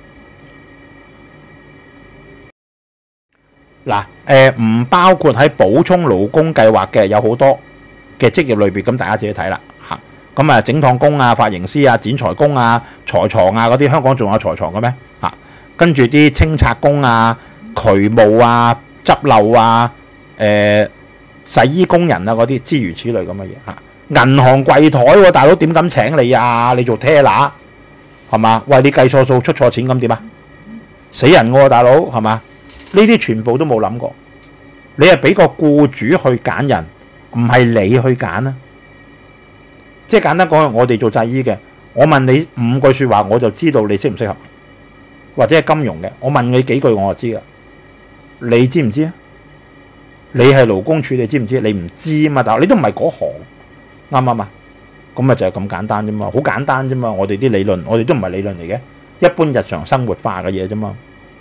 嗱，誒唔包括喺補充勞工計劃嘅有好多嘅職業類別，咁大家自己睇啦嚇。咁啊，整燙工啊、髮型師啊、剪裁工啊、裁床啊嗰啲，香港仲有裁床嘅咩嚇？跟住啲清拆工啊、渠務啊、執漏啊、誒洗衣工人啊嗰啲，諸如此類咁嘅嘢嚇。銀行櫃台喎，大佬點敢請你啊？你做 teller 係嘛？喂，你計錯數出錯錢咁點啊？死人喎，大佬係嘛？呢啲全部都冇諗過，你係俾個僱主去揀人，唔係你去揀啊！即係簡單講，我哋做製衣嘅，我問你五句説話，我就知道你適唔適合，或者係金融嘅，我問你幾句我就知噶。你知唔知啊？你係勞工處，你知唔知？你唔知啊嘛，但係你都唔係嗰行，啱唔啱啊？咁咪就係咁簡單啫嘛，好簡單啫嘛。我哋啲理論，我哋都唔係理論嚟嘅，一般日常生活化嘅嘢啫嘛。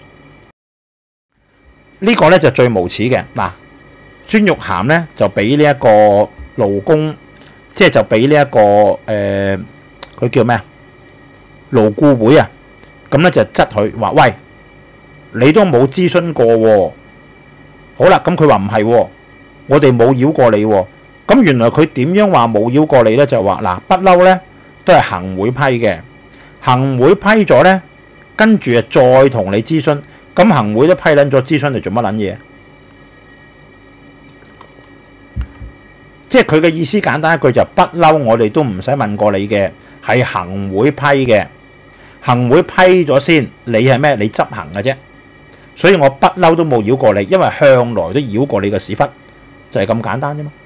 呢個咧就最無恥嘅嗱，孫玉菡咧就俾呢一個勞工，即係就俾呢一個誒，佢、呃、叫咩啊？勞顧會啊，咁咧就質佢話：喂，你都冇諮詢過喎。好啦，咁佢話唔係喎，我哋冇繞過你喎。咁原來佢點樣話冇繞過你咧？就話嗱，不嬲咧都係行會批嘅，行會批咗咧，跟住啊再同你諮詢。咁行會都批撚咗諮詢嚟做乜撚嘢？即係佢嘅意思簡單一句就不嬲，我哋都唔使問過你嘅，係行會批嘅。行會批咗先，你係咩？你執行嘅啫。所以我不嬲都冇繞過你，因為向來都繞過你個屎忽，就係咁簡單啫嘛。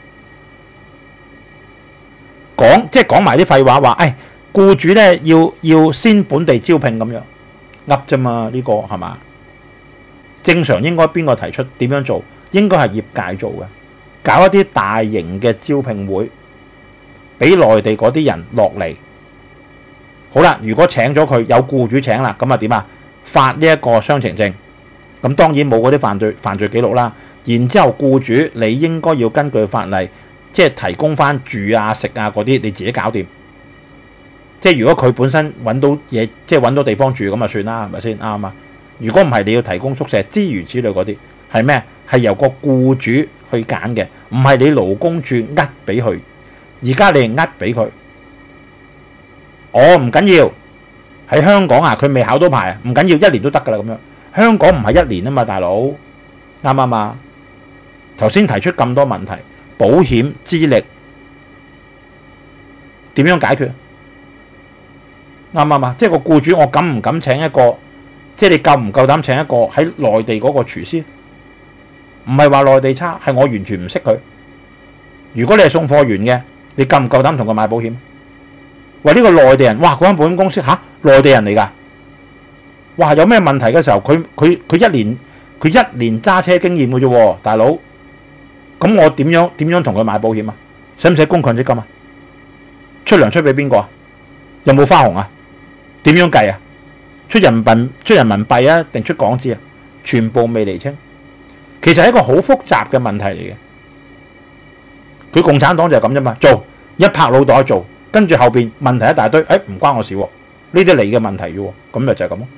講即係講埋啲廢話，話誒僱主咧要要先本地招聘咁樣。噏啫嘛，呢個係嘛？正常應該邊個提出點樣做？應該係業界做嘅，搞一啲大型嘅招聘會，俾內地嗰啲人落嚟。好啦，如果請咗佢，有僱主請啦，咁啊點啊？發呢一個雙程證，咁當然冇嗰啲犯罪犯罪記錄啦。然之後僱主你應該要根據法例，即係提供翻住啊食啊嗰啲，你自己搞掂。即係如果佢本身揾到嘢，即係揾到地方住咁就算啦，係咪先啱啊？如果唔係，你要提供宿舍，諸如此類嗰啲係咩？係由個僱主去揀嘅，唔係你勞工處呃俾佢。而家你係呃俾佢，哦唔緊要，喺香港啊，佢未考到牌啊，唔緊要，一年都得㗎啦咁樣。香港唔係一年啊嘛，大佬啱唔啱啊？頭先提出咁多問題，保險資歷點樣解決？啱唔啱啊？即係個僱主，我敢唔敢請一個？即係你夠唔夠膽請一個喺內地嗰個廚師？唔係話內地差，係我完全唔識佢。如果你係送貨員嘅，你夠唔夠膽同佢買保險？喂，呢個內地人，哇！嗰間保險公司嚇內地人嚟㗎，哇！有咩問題嘅時候，佢佢佢一年佢一年揸車經驗嘅啫喎，大佬。咁我點樣點樣同佢買保險啊？使唔使供強積金啊？出糧出俾邊個啊？有冇花紅啊？點樣計啊？出人民幣出人民幣啊，定出港紙啊？全部未釐清，其實係一個好複雜嘅問題嚟嘅。佢共產黨就係咁啫嘛，做一拍腦袋做，跟住後邊問題一大堆，誒唔關我事喎，呢啲你嘅問題啫喎，咁咪就係咁咯。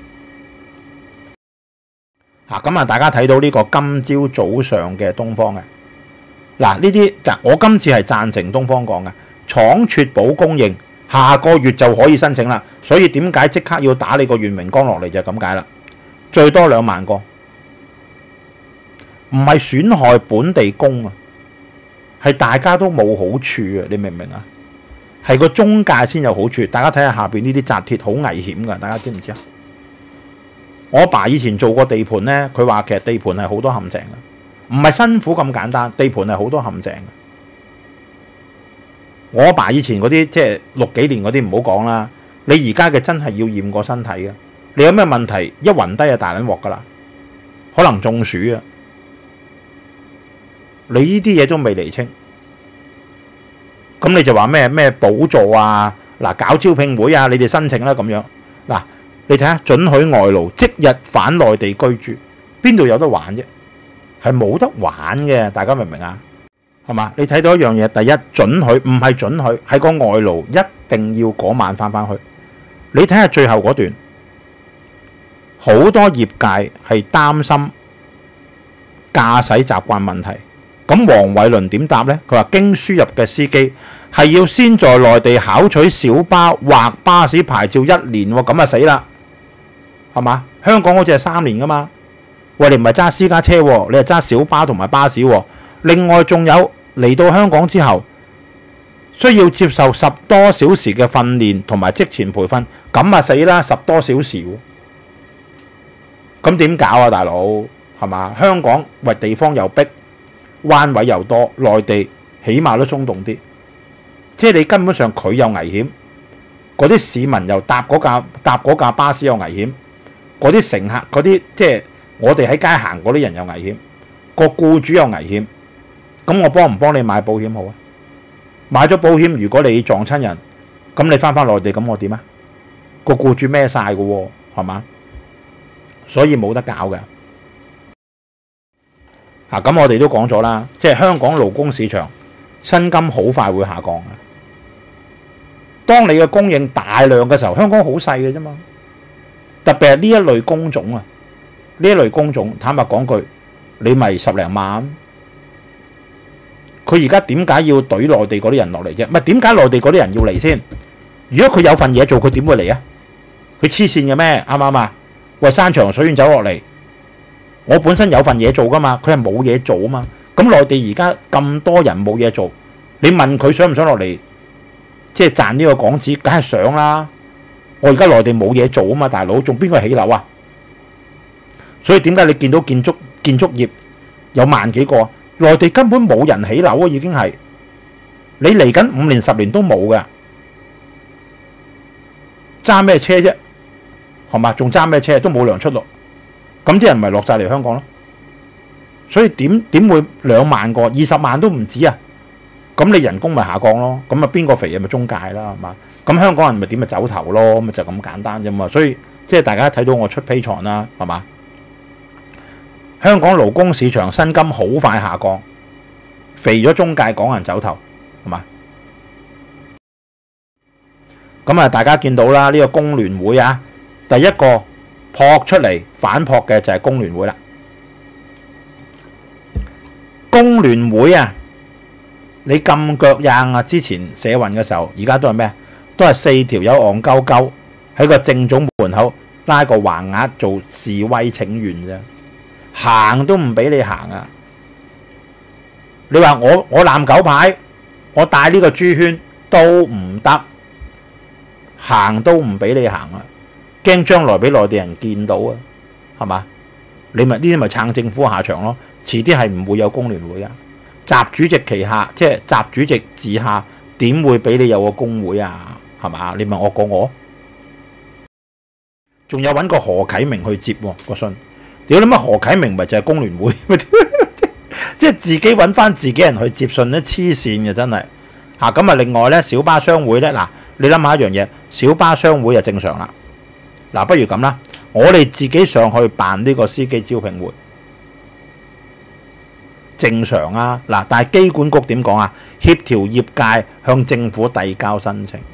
嚇咁啊！大家睇到呢個今朝早上嘅東方嘅嗱，呢啲嗱我今次係贊成東方講嘅，廠確保供應。下個月就可以申請啦，所以點解即刻要打你個願榮光落嚟就係咁解啦，最多兩萬個， 唔係損害本地工啊，係大家都冇好處啊！你明唔明啊？係個中介先有好處。大家睇下下邊呢啲紮鐵好危險㗎，大家知唔知啊？我阿爸以前做過地盤咧，佢話其實地盤係好多陷阱嘅，唔係辛苦咁簡單，地盤係好多陷阱嘅。我阿爸以前嗰啲即係六幾年嗰啲唔好講啦，你而家嘅真係要驗過身體嘅，你有咩問題一暈低就大撚鑊㗎啦，可能中暑啊！你呢啲嘢都未釐清，咁你就話咩咩補助啊？嗱，搞招聘會啊，你哋申請啦咁樣。嗱，你睇下准許外勞即日返內地居住，邊度有得玩啫？係冇得玩嘅，大家明唔明啊？係嘛？你睇到一樣嘢，第一准許唔係准許，係個外勞一定要嗰晚翻返去。你睇下最後嗰段，好多業界係擔心駕駛習慣問題。咁黃偉綸點答呢？佢話經輸入嘅司機係要先在內地考取小巴或巴士牌照一年喎，咁啊死啦，係嘛？香港好似係三年噶嘛。喂，你唔係揸私家車喎，你係揸小巴同埋巴士喎。另外仲有嚟到香港之後，需要接受十多小時嘅訓練同埋職前培訓，咁啊死啦，十多小時喎。咁點搞啊，大佬？係嘛？香港喂地方又逼，彎位又多，內地起碼都鬆動啲，即係你根本上佢有危險，嗰啲市民又搭嗰架搭嗰架巴士有危險，嗰啲乘客嗰啲即係我哋喺街行嗰啲人有危險，個僱主有危險，咁我幫唔幫你買保險好啊？買咗保險，如果你撞親人，咁你翻返內地，咁我點啊？個僱主孭晒㗎喎，係嘛？所以冇得搞嘅。啊，咁我哋都講咗啦，即係香港勞工市場薪金好快會下降嘅。當你嘅供應大量嘅時候，香港好細嘅啫嘛。特別係呢一類工種啊，呢一類工種，坦白講句，你咪十零萬。佢而家點解要懟內地嗰啲人落嚟啫？唔係點解內地嗰啲人要嚟先？如果佢有份嘢做，佢點會嚟啊？佢黐線嘅咩？啱唔啱啊？喂，山長水遠走落嚟。我本身有份嘢做噶嘛，佢係冇嘢做啊嘛。咁內地而家咁多人冇嘢做，你問佢想唔想落嚟，即係賺呢個港紙，梗係想啦。我而家內地冇嘢做啊嘛，大佬，仲邊個起樓啊？所以點解你見到建築建築業有萬幾個，內地根本冇人起樓啊，已經係你嚟緊五年十年都冇嘅，揸咩車啫？係嘛？仲揸咩車？都冇糧出咯。咁啲人咪落晒嚟香港咯，所以點點會兩萬個、二十萬都唔止啊？咁你人工咪下降咯？咁啊邊個肥啊？咪中介啦，係嘛？咁香港人咪點咪走頭咯？咁就咁簡單啫嘛。所以即係大家睇到我出 Patreon啦，係嘛？香港勞工市場薪金好快下降，肥咗中介，港人走頭，係嘛？咁啊，大家見到啦，呢個工聯會啊，第一個撲出嚟反撲嘅就係工聯會啦。工聯會啊，你咁腳硬啊！之前社運嘅時候，而家都係咩？都係四條友戇鳩鳩喺個政總門口拉個橫額做示威請願啫，行都唔俾你行啊！你話我我攬狗牌，我戴呢個豬圈都唔得，行都唔俾你行啊！驚將來俾內地人見到啊，係嘛？你咪呢啲咪撐政府下場咯。遲啲係唔會有工聯會啊。習主席旗下，即係習主席治下，點會俾你有個工會啊？係嘛？你問我講我，仲有揾個何啟明去接喎個信。屌你乜何啟明咪就係工聯會，即係自己揾翻自己人去接信咧，黐線嘅真係嚇。咁啊，另外咧，小巴商會咧，嗱，你諗下一樣嘢，小巴商會就正常啦。嗱，不如咁啦，我哋自己上去辦呢個司機招聘會，正常啊。嗱，但係機管局點講啊？協調業界向政府遞交申請，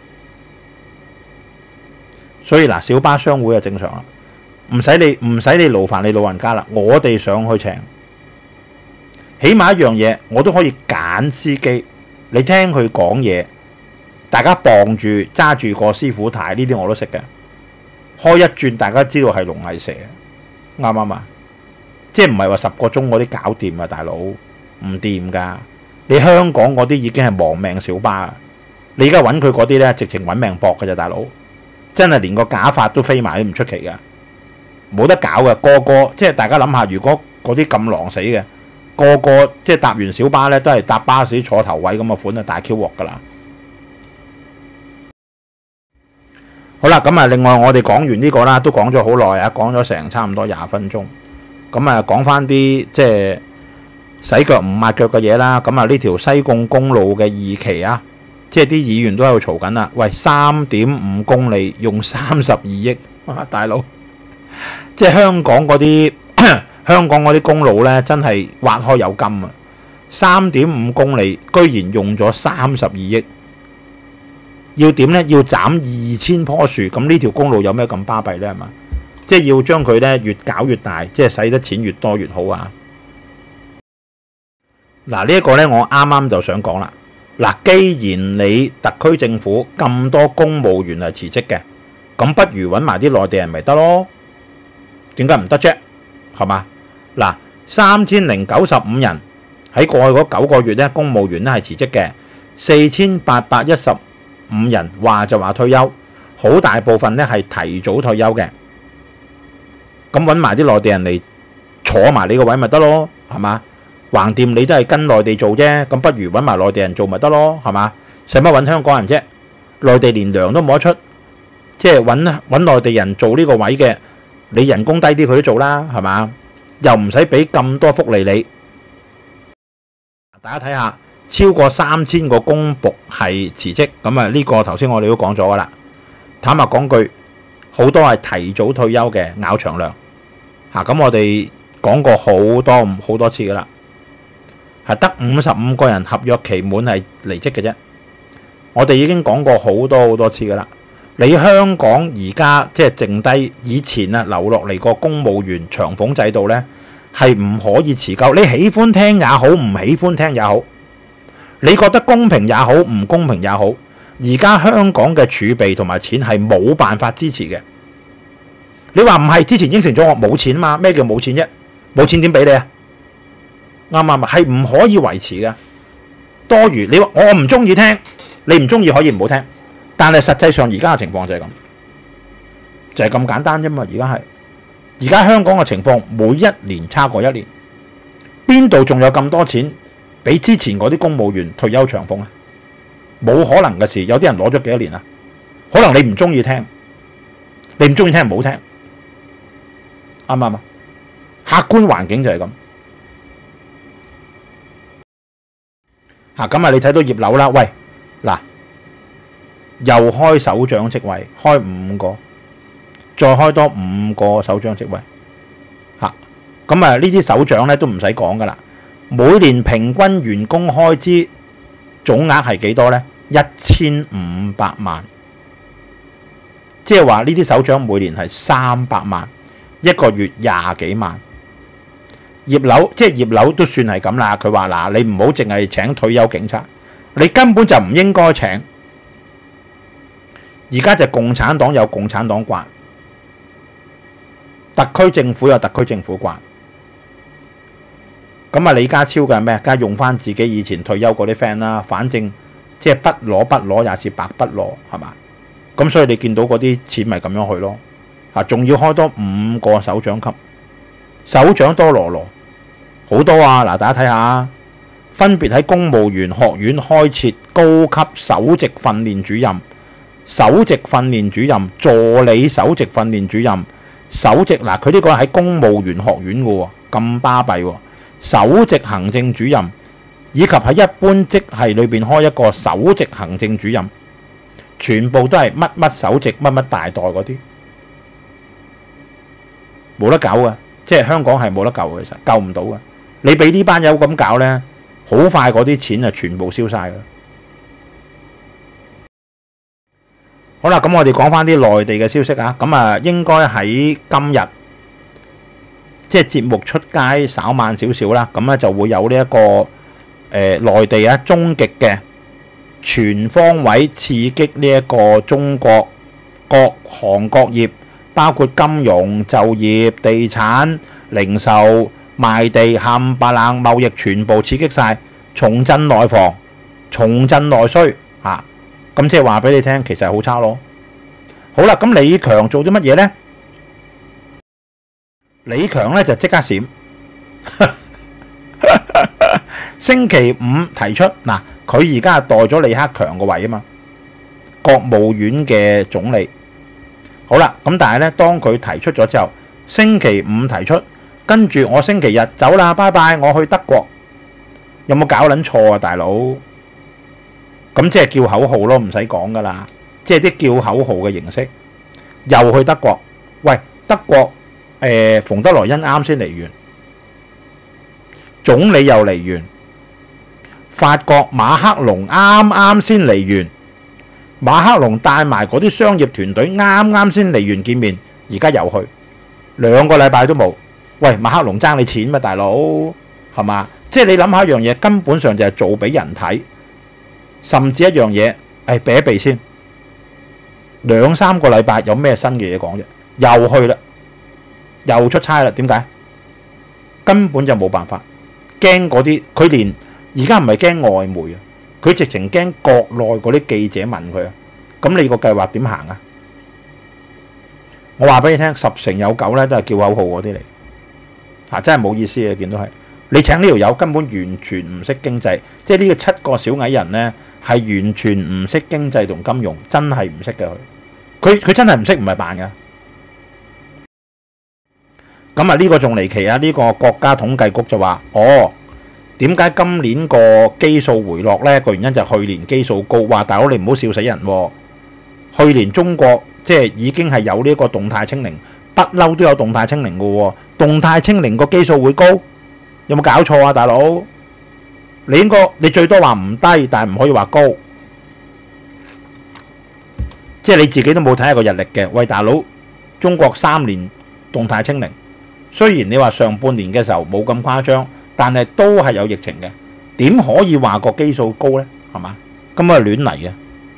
所以嗱，小巴商會就正常啦，唔使你唔使你勞煩你老人家啦，我哋上去請，起碼一樣嘢，我都可以揀司機，你聽佢講嘢，大家傍住揸住個師傅牌，呢啲我都識嘅。開一轉，大家知道係龍係蛇，啱唔啱啊？ 即係唔係話十個鐘嗰啲搞掂啊，大佬唔掂㗎。你香港嗰啲已經係亡命小巴，你而家揾佢嗰啲咧，直情揾命搏㗎咋，大佬真係連個假髮都飛埋都唔出奇㗎，冇得搞㗎。個個即係大家諗下，如果嗰啲咁狼死嘅，個個即係搭完小巴咧，都係搭巴士坐頭位咁嘅款啊，大 Q 鑊㗎啦。好啦，咁啊，另外我哋講完呢個啦，都講咗好耐啊，講咗成差唔多廿分鐘。咁啊，講翻啲即係洗腳唔抹腳嘅嘢啦。咁啊，呢條西貢公路嘅二期啊，即係啲議員都喺度嘈緊啦。喂，三點五公里用三十二億，哇，大佬！即係香港嗰啲香港嗰啲公路咧，真係挖開有金啊！三點五公里居然用咗三十二億。要點咧？要斬二千棵樹，咁呢條公路有咩咁巴閉咧？係嘛？即係要將佢咧越搞越大，即係使得錢越多越好啊！嗱，呢一個咧，我啱啱就想講啦。嗱，既然你特區政府咁多公務員係辭職嘅，咁不如揾埋啲內地人咪得咯？點解唔得啫？係嘛？嗱，三千零九十五人喺過去嗰九個月咧，公務員咧係辭職嘅，四千八百一十五人話就話退休，好大部分咧係提早退休嘅。咁揾埋啲內地人嚟坐埋你個位咪得咯，係嘛？橫掂你都係跟內地做啫，咁不如揾埋內地人做咪得咯，係嘛？使乜揾香港人啫？內地連糧都冇得出，即係揾揾內地人做呢個位嘅，你人工低啲佢都做啦，係嘛？又唔使俾咁多福利你。大家睇下。超過三千個公僕係辭職，咁啊呢個頭先我哋都講咗噶啦。坦白講句，好多係提早退休嘅咬長糧嚇，咁、啊、我哋講過好多好多次噶啦，係得五十五個人合約期滿係離職嘅啫。我哋已經講過好多好多次噶啦。你香港而家即係剩低以前啊留落嚟個公務員長俸制度呢，係唔可以持久。你喜歡聽也好，唔喜歡聽也好。你覺得公平也好，唔公平也好，而家香港嘅儲備同埋錢係冇辦法支持嘅。你話唔係？之前應承咗我冇錢嘛？咩叫冇錢啫？冇錢點俾你啊？啱唔啱？係唔可以維持嘅。多餘你話我唔中意聽，你唔中意可以唔好聽，但係實際上而家嘅情況就係咁，就係咁簡單啫嘛。而家係而家香港嘅情況，每一年差過一年，邊度仲有咁多錢？比之前嗰啲公務員退休長俸啊，冇可能嘅事。有啲人攞咗幾多年啊？可能你唔中意聽，你唔中意聽唔好聽，啱唔啱啊？客觀環境就係咁嚇。咁啊，你睇到葉劉啦，喂嗱，又開首長職位，開五個，再開多五個首長職位嚇。咁啊，呢啲首長咧都唔使講噶啦。每年平均員工開支總額係幾多呢？一千五百萬，即係話呢啲首長每年係三百萬，一個月廿幾萬。葉劉即係葉劉都算係咁啦。佢話嗱，你唔好淨係請退休警察，你根本就唔應該請。而家就共產黨有共產黨慣，特區政府有特區政府慣。咁啊，李家超嘅咩？梗係用翻自己以前退休嗰啲 friend 啦。反正即係不攞不攞也是白不攞，係嘛？咁所以你見到嗰啲錢咪咁樣去咯。啊，仲要開多五個首長級，首長多羅羅好多啊！嗱，大家睇下，分別喺公務員學院開設高級首席訓練主任、首席訓練主任、助理首席訓練主任、首席嗱，佢呢個喺公務員學院嘅喎，咁巴閉喎。首席行政主任，以及喺一般職系裏邊開一個首席行政主任，全部都係乜乜首席乜乜大代嗰啲，冇得搞嘅，即係香港係冇得救嘅，其實救唔到嘅。你俾呢班友咁搞呢，好快嗰啲錢就全部燒晒㗎。好啦，咁我哋講翻啲內地嘅消息啊，咁啊應該喺今日。即係節目出街稍慢少少啦，咁咧就會有呢、這、一個誒、呃、內地啊終極嘅全方位刺激呢一個中國各行各業，包括金融、就業、地產、零售、 賣地冚唪唥貿易全部刺激晒，重振內房、重振內需嚇，咁即係話俾你聽，其實係好差咯。好啦，咁李強做啲乜嘢呢？李強咧就即刻閃，星期五提出嗱，佢而家係代咗李克強個位啊嘛，國務院嘅總理。好啦，咁但係咧，當佢提出咗之後，星期五提出，跟住我星期日走啦，拜拜，我去德國。有冇搞撚錯啊，大佬？咁即係叫口號咯，唔使講噶啦，即係啲叫口號嘅形式。又去德國，喂，德國誒馮德萊恩啱先嚟完，總理又嚟完，法國馬克龍啱啱先嚟完。馬克龍帶埋嗰啲商業團隊啱啱先嚟完見面，而家又去兩個禮拜都冇。喂，馬克龍爭你錢咩，大佬？係嘛？即係你諗下一樣嘢，根本上就係做俾人睇，甚至一樣嘢，誒避一避先。兩三個禮拜有咩新嘅嘢講啫？又去啦，又出差啦。點解？根本就冇辦法，驚嗰啲佢連而家唔係驚外媒啊。佢直情驚國內嗰啲記者問佢啊，咁你個計劃點行啊？我話俾你聽，十成有九咧都係叫口號嗰啲嚟，啊真係冇意思嘅，見到係你請呢條友根本完全唔識經濟，即係呢個七個小矮人咧係完全唔識經濟同金融，真係唔識嘅佢，佢佢真係唔識，唔係扮㗎。咁啊呢個仲離奇啊！呢個國家統計局就話，哦。點解今年個基數回落呢？個原因就係去年基數高。話大佬你唔好笑死人喎！去年中國即係已經係有呢個動態清零，不嬲都有動態清零嘅喎。動態清零個基數會高，有冇搞錯啊，大佬？你應該你最多話唔低，但係唔可以話高。即係你自己都冇睇下個日曆嘅。喂，大佬，中國三年動態清零，雖然你話上半年嘅時候冇咁誇張。但係都係有疫情嘅，點可以話個基數高呢？係嘛？咁啊亂嚟嘅。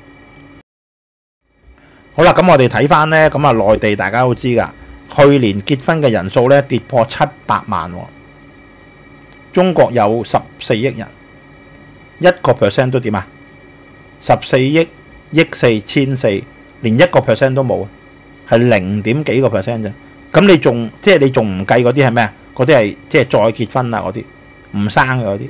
好啦，咁我哋睇翻呢，咁啊內地大家都知㗎，去年結婚嘅人數呢跌破七百萬喎。中國有十四億人，一個 percent 都點啊？十四億億四千四，連一個 percent 都冇，係零點幾個 percent 啫。咁你仲即係你仲唔計嗰啲係咩啊？嗰啲係即係再結婚啊，嗰啲唔生嘅嗰啲，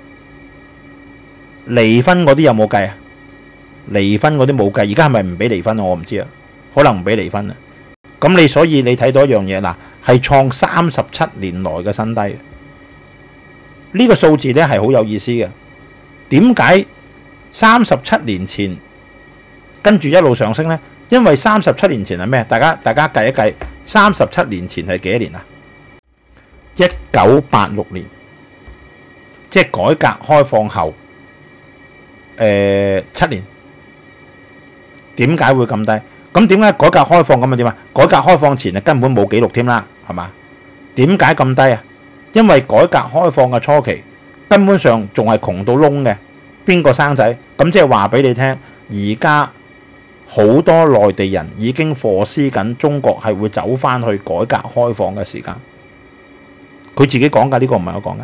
離婚嗰啲有冇計啊？離婚嗰啲冇計，而家係咪唔俾離婚啊？我唔知啊，可能唔俾離婚啊。咁你所以你睇到一樣嘢嗱，係創三十七年來嘅新低。呢個數字咧係好有意思嘅。點解三十七年前跟住一路上升咧？因為三十七年前係咩？大家大家計一計，三十七年前係幾多年啊？一九八六年，即係改革開放後，誒、呃、七年。點解會咁低？咁點解改革開放咁啊？點啊？改革開放前啊根本冇記錄添啦，係嘛？點解咁低啊？因為改革開放嘅初期根本上仲係窮到窿嘅，邊個生仔？咁即係話俾你聽，而家好多內地人已經貨思緊中國係會走翻去改革開放嘅時間。佢自己講㗎，呢個唔係我講嘅。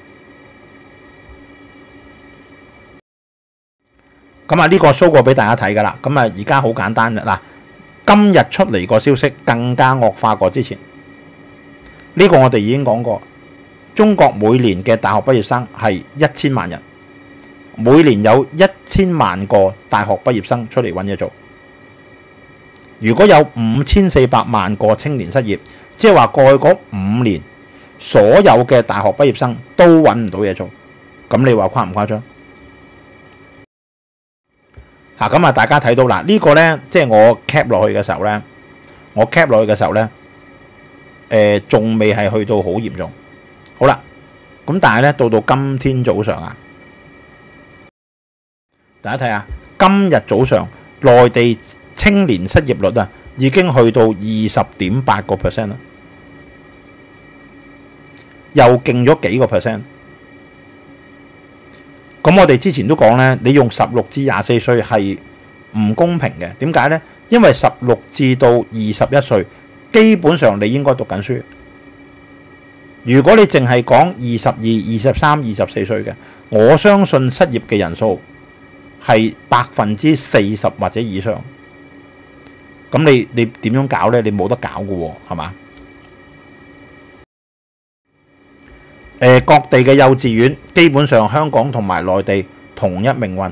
咁啊，呢個 show 過俾大家睇㗎啦。咁啊，而家好簡單嘅嗱，今日出嚟個消息更加惡化過之前。呢個我哋已經講過，中國每年嘅大學畢業生係一千萬人，每年有一千萬個大學畢業生出嚟揾嘢做。如果有五千四百萬個青年失業，即係話過去嗰五年，所有嘅大學畢業生都揾唔到嘢做，咁你話誇唔誇張？嚇咁啊！大家睇到啦，呢個呢，即係我 cap 落去嘅時候呢，我 cap 落去嘅時候呢，誒仲未係去到好嚴重。好啦，咁但係呢，到到今天早上啊，大家睇下，今日早上內地青年失業率啊，已經去到二十點八個 percent 啦。又勁咗幾個 percent，咁我哋之前都講咧，你用十六至廿四歲係唔公平嘅。點解呢？因為十六至到二十一歲，基本上你應該讀緊書， 如果你淨係講二十二、二十三、二十四歲嘅，我相信失業嘅人數係百分之四十或者以上。咁你你點樣搞呢？你冇得搞嘅喎，係嘛？誒、呃，各地嘅幼稚園基本上香港同埋內地同一命運，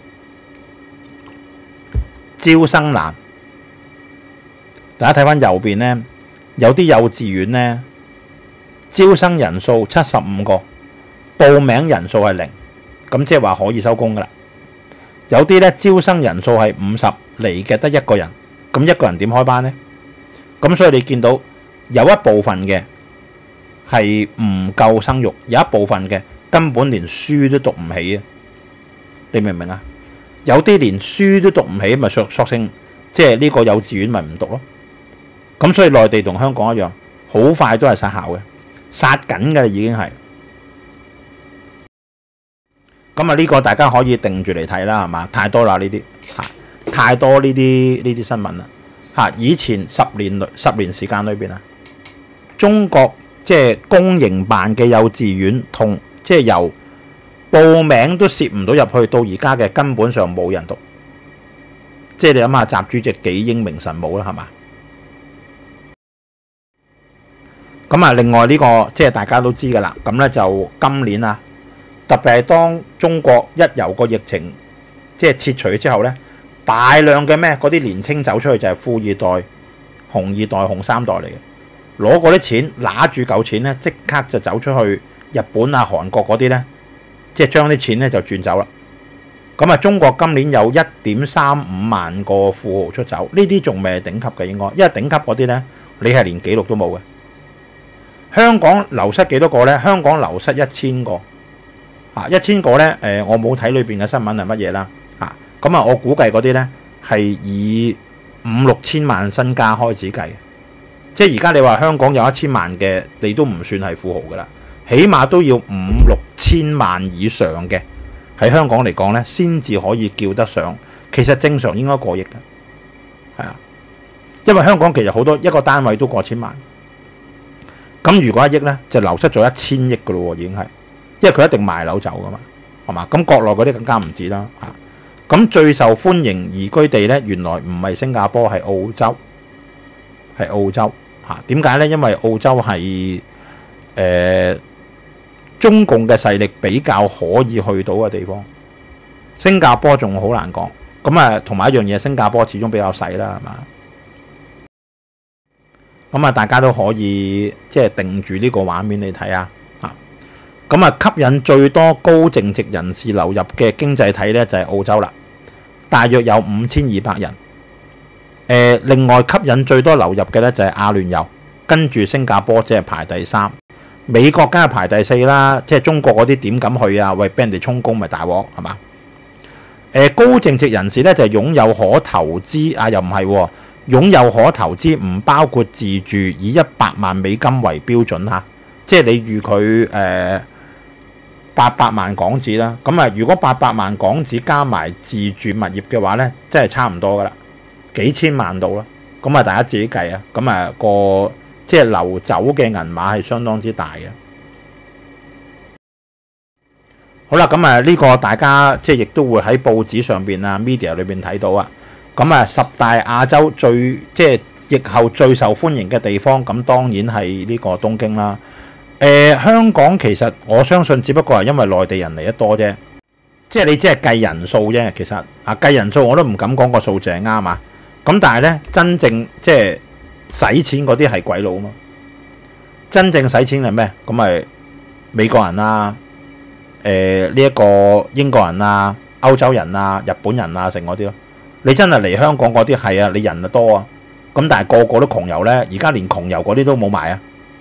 招生難。大家睇翻右邊呢，有啲幼稚園呢，招生人數七十五個，報名人數係零，咁即係話可以收工噶啦。有啲呢，招生人數係五十，嚟嘅得一個人，咁一個人點開班呢？咁所以你見到有一部分嘅係唔夠生育，有一部分嘅根本連書都讀唔起啊！你明唔明啊？有啲連書都讀唔起，咪索索性即係呢個幼稚園咪唔讀咯。咁所以內地同香港一樣，好快都係殺校嘅，殺緊㗎啦已經係。咁啊呢個大家可以定住嚟睇啦，係嘛？太多啦呢啲嚇，太多呢啲呢啲新聞啦嚇。以前十年十年時間裏邊啊，中國即係公營辦嘅幼稚園同即係由報名都攝唔到入去，到而家嘅根本上冇人讀。即係你諗下，習主席幾英明神武啦，係嘛？咁啊，另外呢個即係大家都知㗎啦。咁咧就今年啊，特別係當中國一由個疫情即係撤除之後咧，大量嘅咩嗰啲年青走出去就係富二代、紅二代、紅三代嚟嘅，攞嗰啲錢揦住嚿錢咧，即刻就走出去日本啊、韓國嗰啲咧，即係將啲錢咧就轉走啦。咁啊，中國今年有一點三五萬個富豪出走，呢啲仲未係頂級嘅應該，因為頂級嗰啲咧，你係連紀錄都冇嘅。香港流失幾多個呢？香港流失一千個，啊一千個呢，誒、呃、我冇睇裏邊嘅新聞係乜嘢啦，啊咁啊我估計嗰啲呢係以五六千萬身家開始計，即係而家你話香港有一千萬嘅，你都唔算係富豪噶啦，起碼都要五六千萬以上嘅喺香港嚟講呢，先至可以叫得上。其實正常應該過億嘅，係啊，因為香港其實好多一個單位都過千萬。咁如果一億咧，就流失咗一千億噶咯喎，已經係，因為佢一定賣樓走噶嘛，係嘛？咁國內嗰啲更加唔止啦嚇。咁最受歡迎移居地咧，原來唔係新加坡，係澳洲，係澳洲嚇。點解咧？因為澳洲係誒、呃、中共嘅勢力比較可以去到嘅地方，新加坡仲好難講。咁啊，同埋一樣嘢，新加坡始終比較細啦，係嘛？咁啊，大家都可以即係定住呢個畫面嚟睇下啊。咁啊，吸引最多高淨值人士流入嘅經濟體咧就係澳洲啦，大約有五千二百人。誒、呃，另外吸引最多流入嘅咧就係阿聯酋，跟住新加坡即係排第三，美國梗係排第四啦。即係中國嗰啲點敢去啊？喂，俾人哋充公咪大鑊係嘛？誒、呃，高淨值人士咧就係擁有可投資啊，又唔係喎。擁有可投資唔包括自住，以一百萬美金為標準嚇，即係你預佢誒八百萬港紙啦。咁啊，如果八百萬港紙加埋自住物業嘅話咧，即係差唔多噶啦，幾千萬到啦。咁啊，大家自己計啊。咁啊，個即係流走嘅銀碼係相當之大嘅。好啦，咁啊，呢個大家即係亦都會喺報紙上邊啊、media 裏邊睇到啊。咁啊，十大亞洲最即係疫後最受歡迎嘅地方，咁當然係呢個東京啦。誒、呃，香港其實我相信只不過係因為內地人嚟得多啫，即係你只係計人數啫。其實啊，計人數我都唔敢講個數字係啱啊。咁但係咧，真正即係使錢嗰啲係鬼佬嘛。真正使錢係咩？咁咪美國人啊，誒呢一個英國人啊、歐洲人啊、日本人啊，成嗰啲咯。你真係嚟香港嗰啲係啊，你人就多啊，咁但係個個都窮遊咧，而家連窮遊嗰啲都冇埋啊，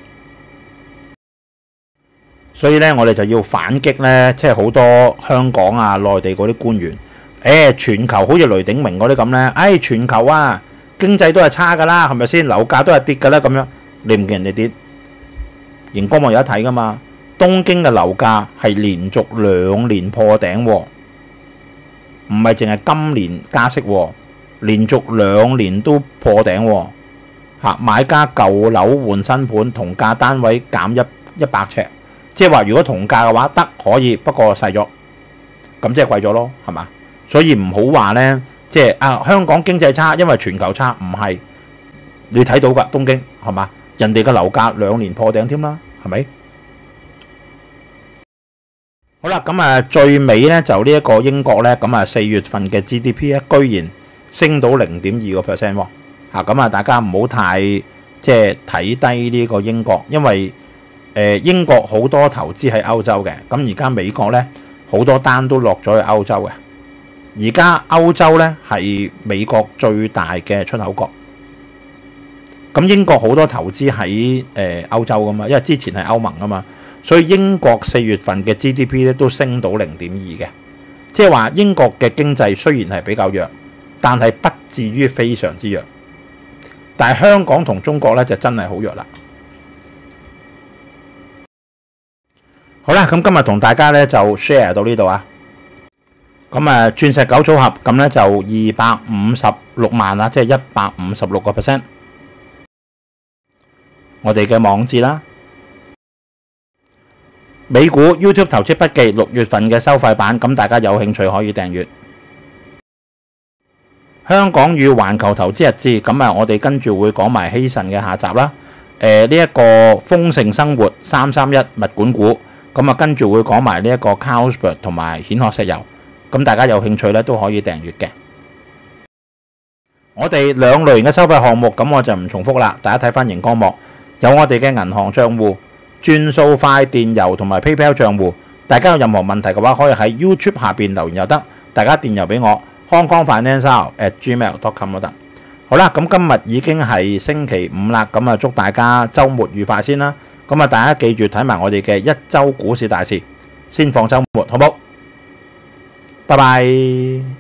所以咧我哋就要反擊咧，即係好多香港啊、內地嗰啲官員，誒全球好似雷鼎明嗰啲咁咧，誒全球啊經濟都係差㗎啦，係咪先？樓價都係跌㗎啦，咁樣你唔見人哋跌，熒光幕有得睇㗎嘛？東京嘅樓價係連續兩年破頂喎。唔係淨係今年加息喎，連續兩年都破頂喎。嚇，買家舊樓換新盤，同價單位減一一百尺，即係話如果同價嘅話得可以，不過細咗，咁即係貴咗咯，係嘛？所以唔好話咧，即係啊香港經濟差，因為全球差，唔係你睇到㗎東京係嘛？人哋嘅樓價兩年破頂添啦，係咪？好啦，咁啊最尾咧就呢一個英國咧，咁啊四月份嘅 G D P 咧，居然升到零點二個 percent 喎，嚇咁啊大家唔好太即係睇低呢個英國，因為誒、呃、英國好多投資喺歐洲嘅，咁而家美國咧好多單都落咗去歐洲嘅，而家歐洲咧係美國最大嘅出口國，咁英國好多投資喺誒歐洲噶嘛，因為之前係歐盟啊嘛。所以英國四月份嘅 G D P 咧都升到零點二嘅，即係話英國嘅經濟雖然係比較弱，但係不至於非常之弱。但係香港同中國咧就真係好弱啦。好啦，咁今日同大家咧就 share 到呢度啊。咁啊，鑽石狗組合咁咧就二百五十六萬啦，即係一百五十六個 percent。我哋嘅網誌啦。美股 YouTube 投資筆記六月份嘅收費版，咁大家有興趣可以訂閱。香港與環球投資日誌，咁啊我哋跟住會講埋希慎嘅下集啦。誒呢一個豐盛生活三三一物管股，咁啊跟住會講埋呢一個 Carlsberg 同埋蜆殼石油，咁大家有興趣咧都可以訂閱嘅。我哋兩類型嘅收費項目，咁我就唔重複啦，大家睇翻熒光幕，有我哋嘅銀行帳戶。轉數快、電郵同埋 PayPal 帳戶，大家有任何問題嘅話，可以喺 YouTube 下邊留言又得，大家電郵俾我 hong kong financial at gmail dot com 都得。好啦，咁今日已經係星期五啦，咁啊祝大家週末愉快先啦。咁啊大家記住睇埋我哋嘅一週股市大事，先放週末，好冇？拜拜。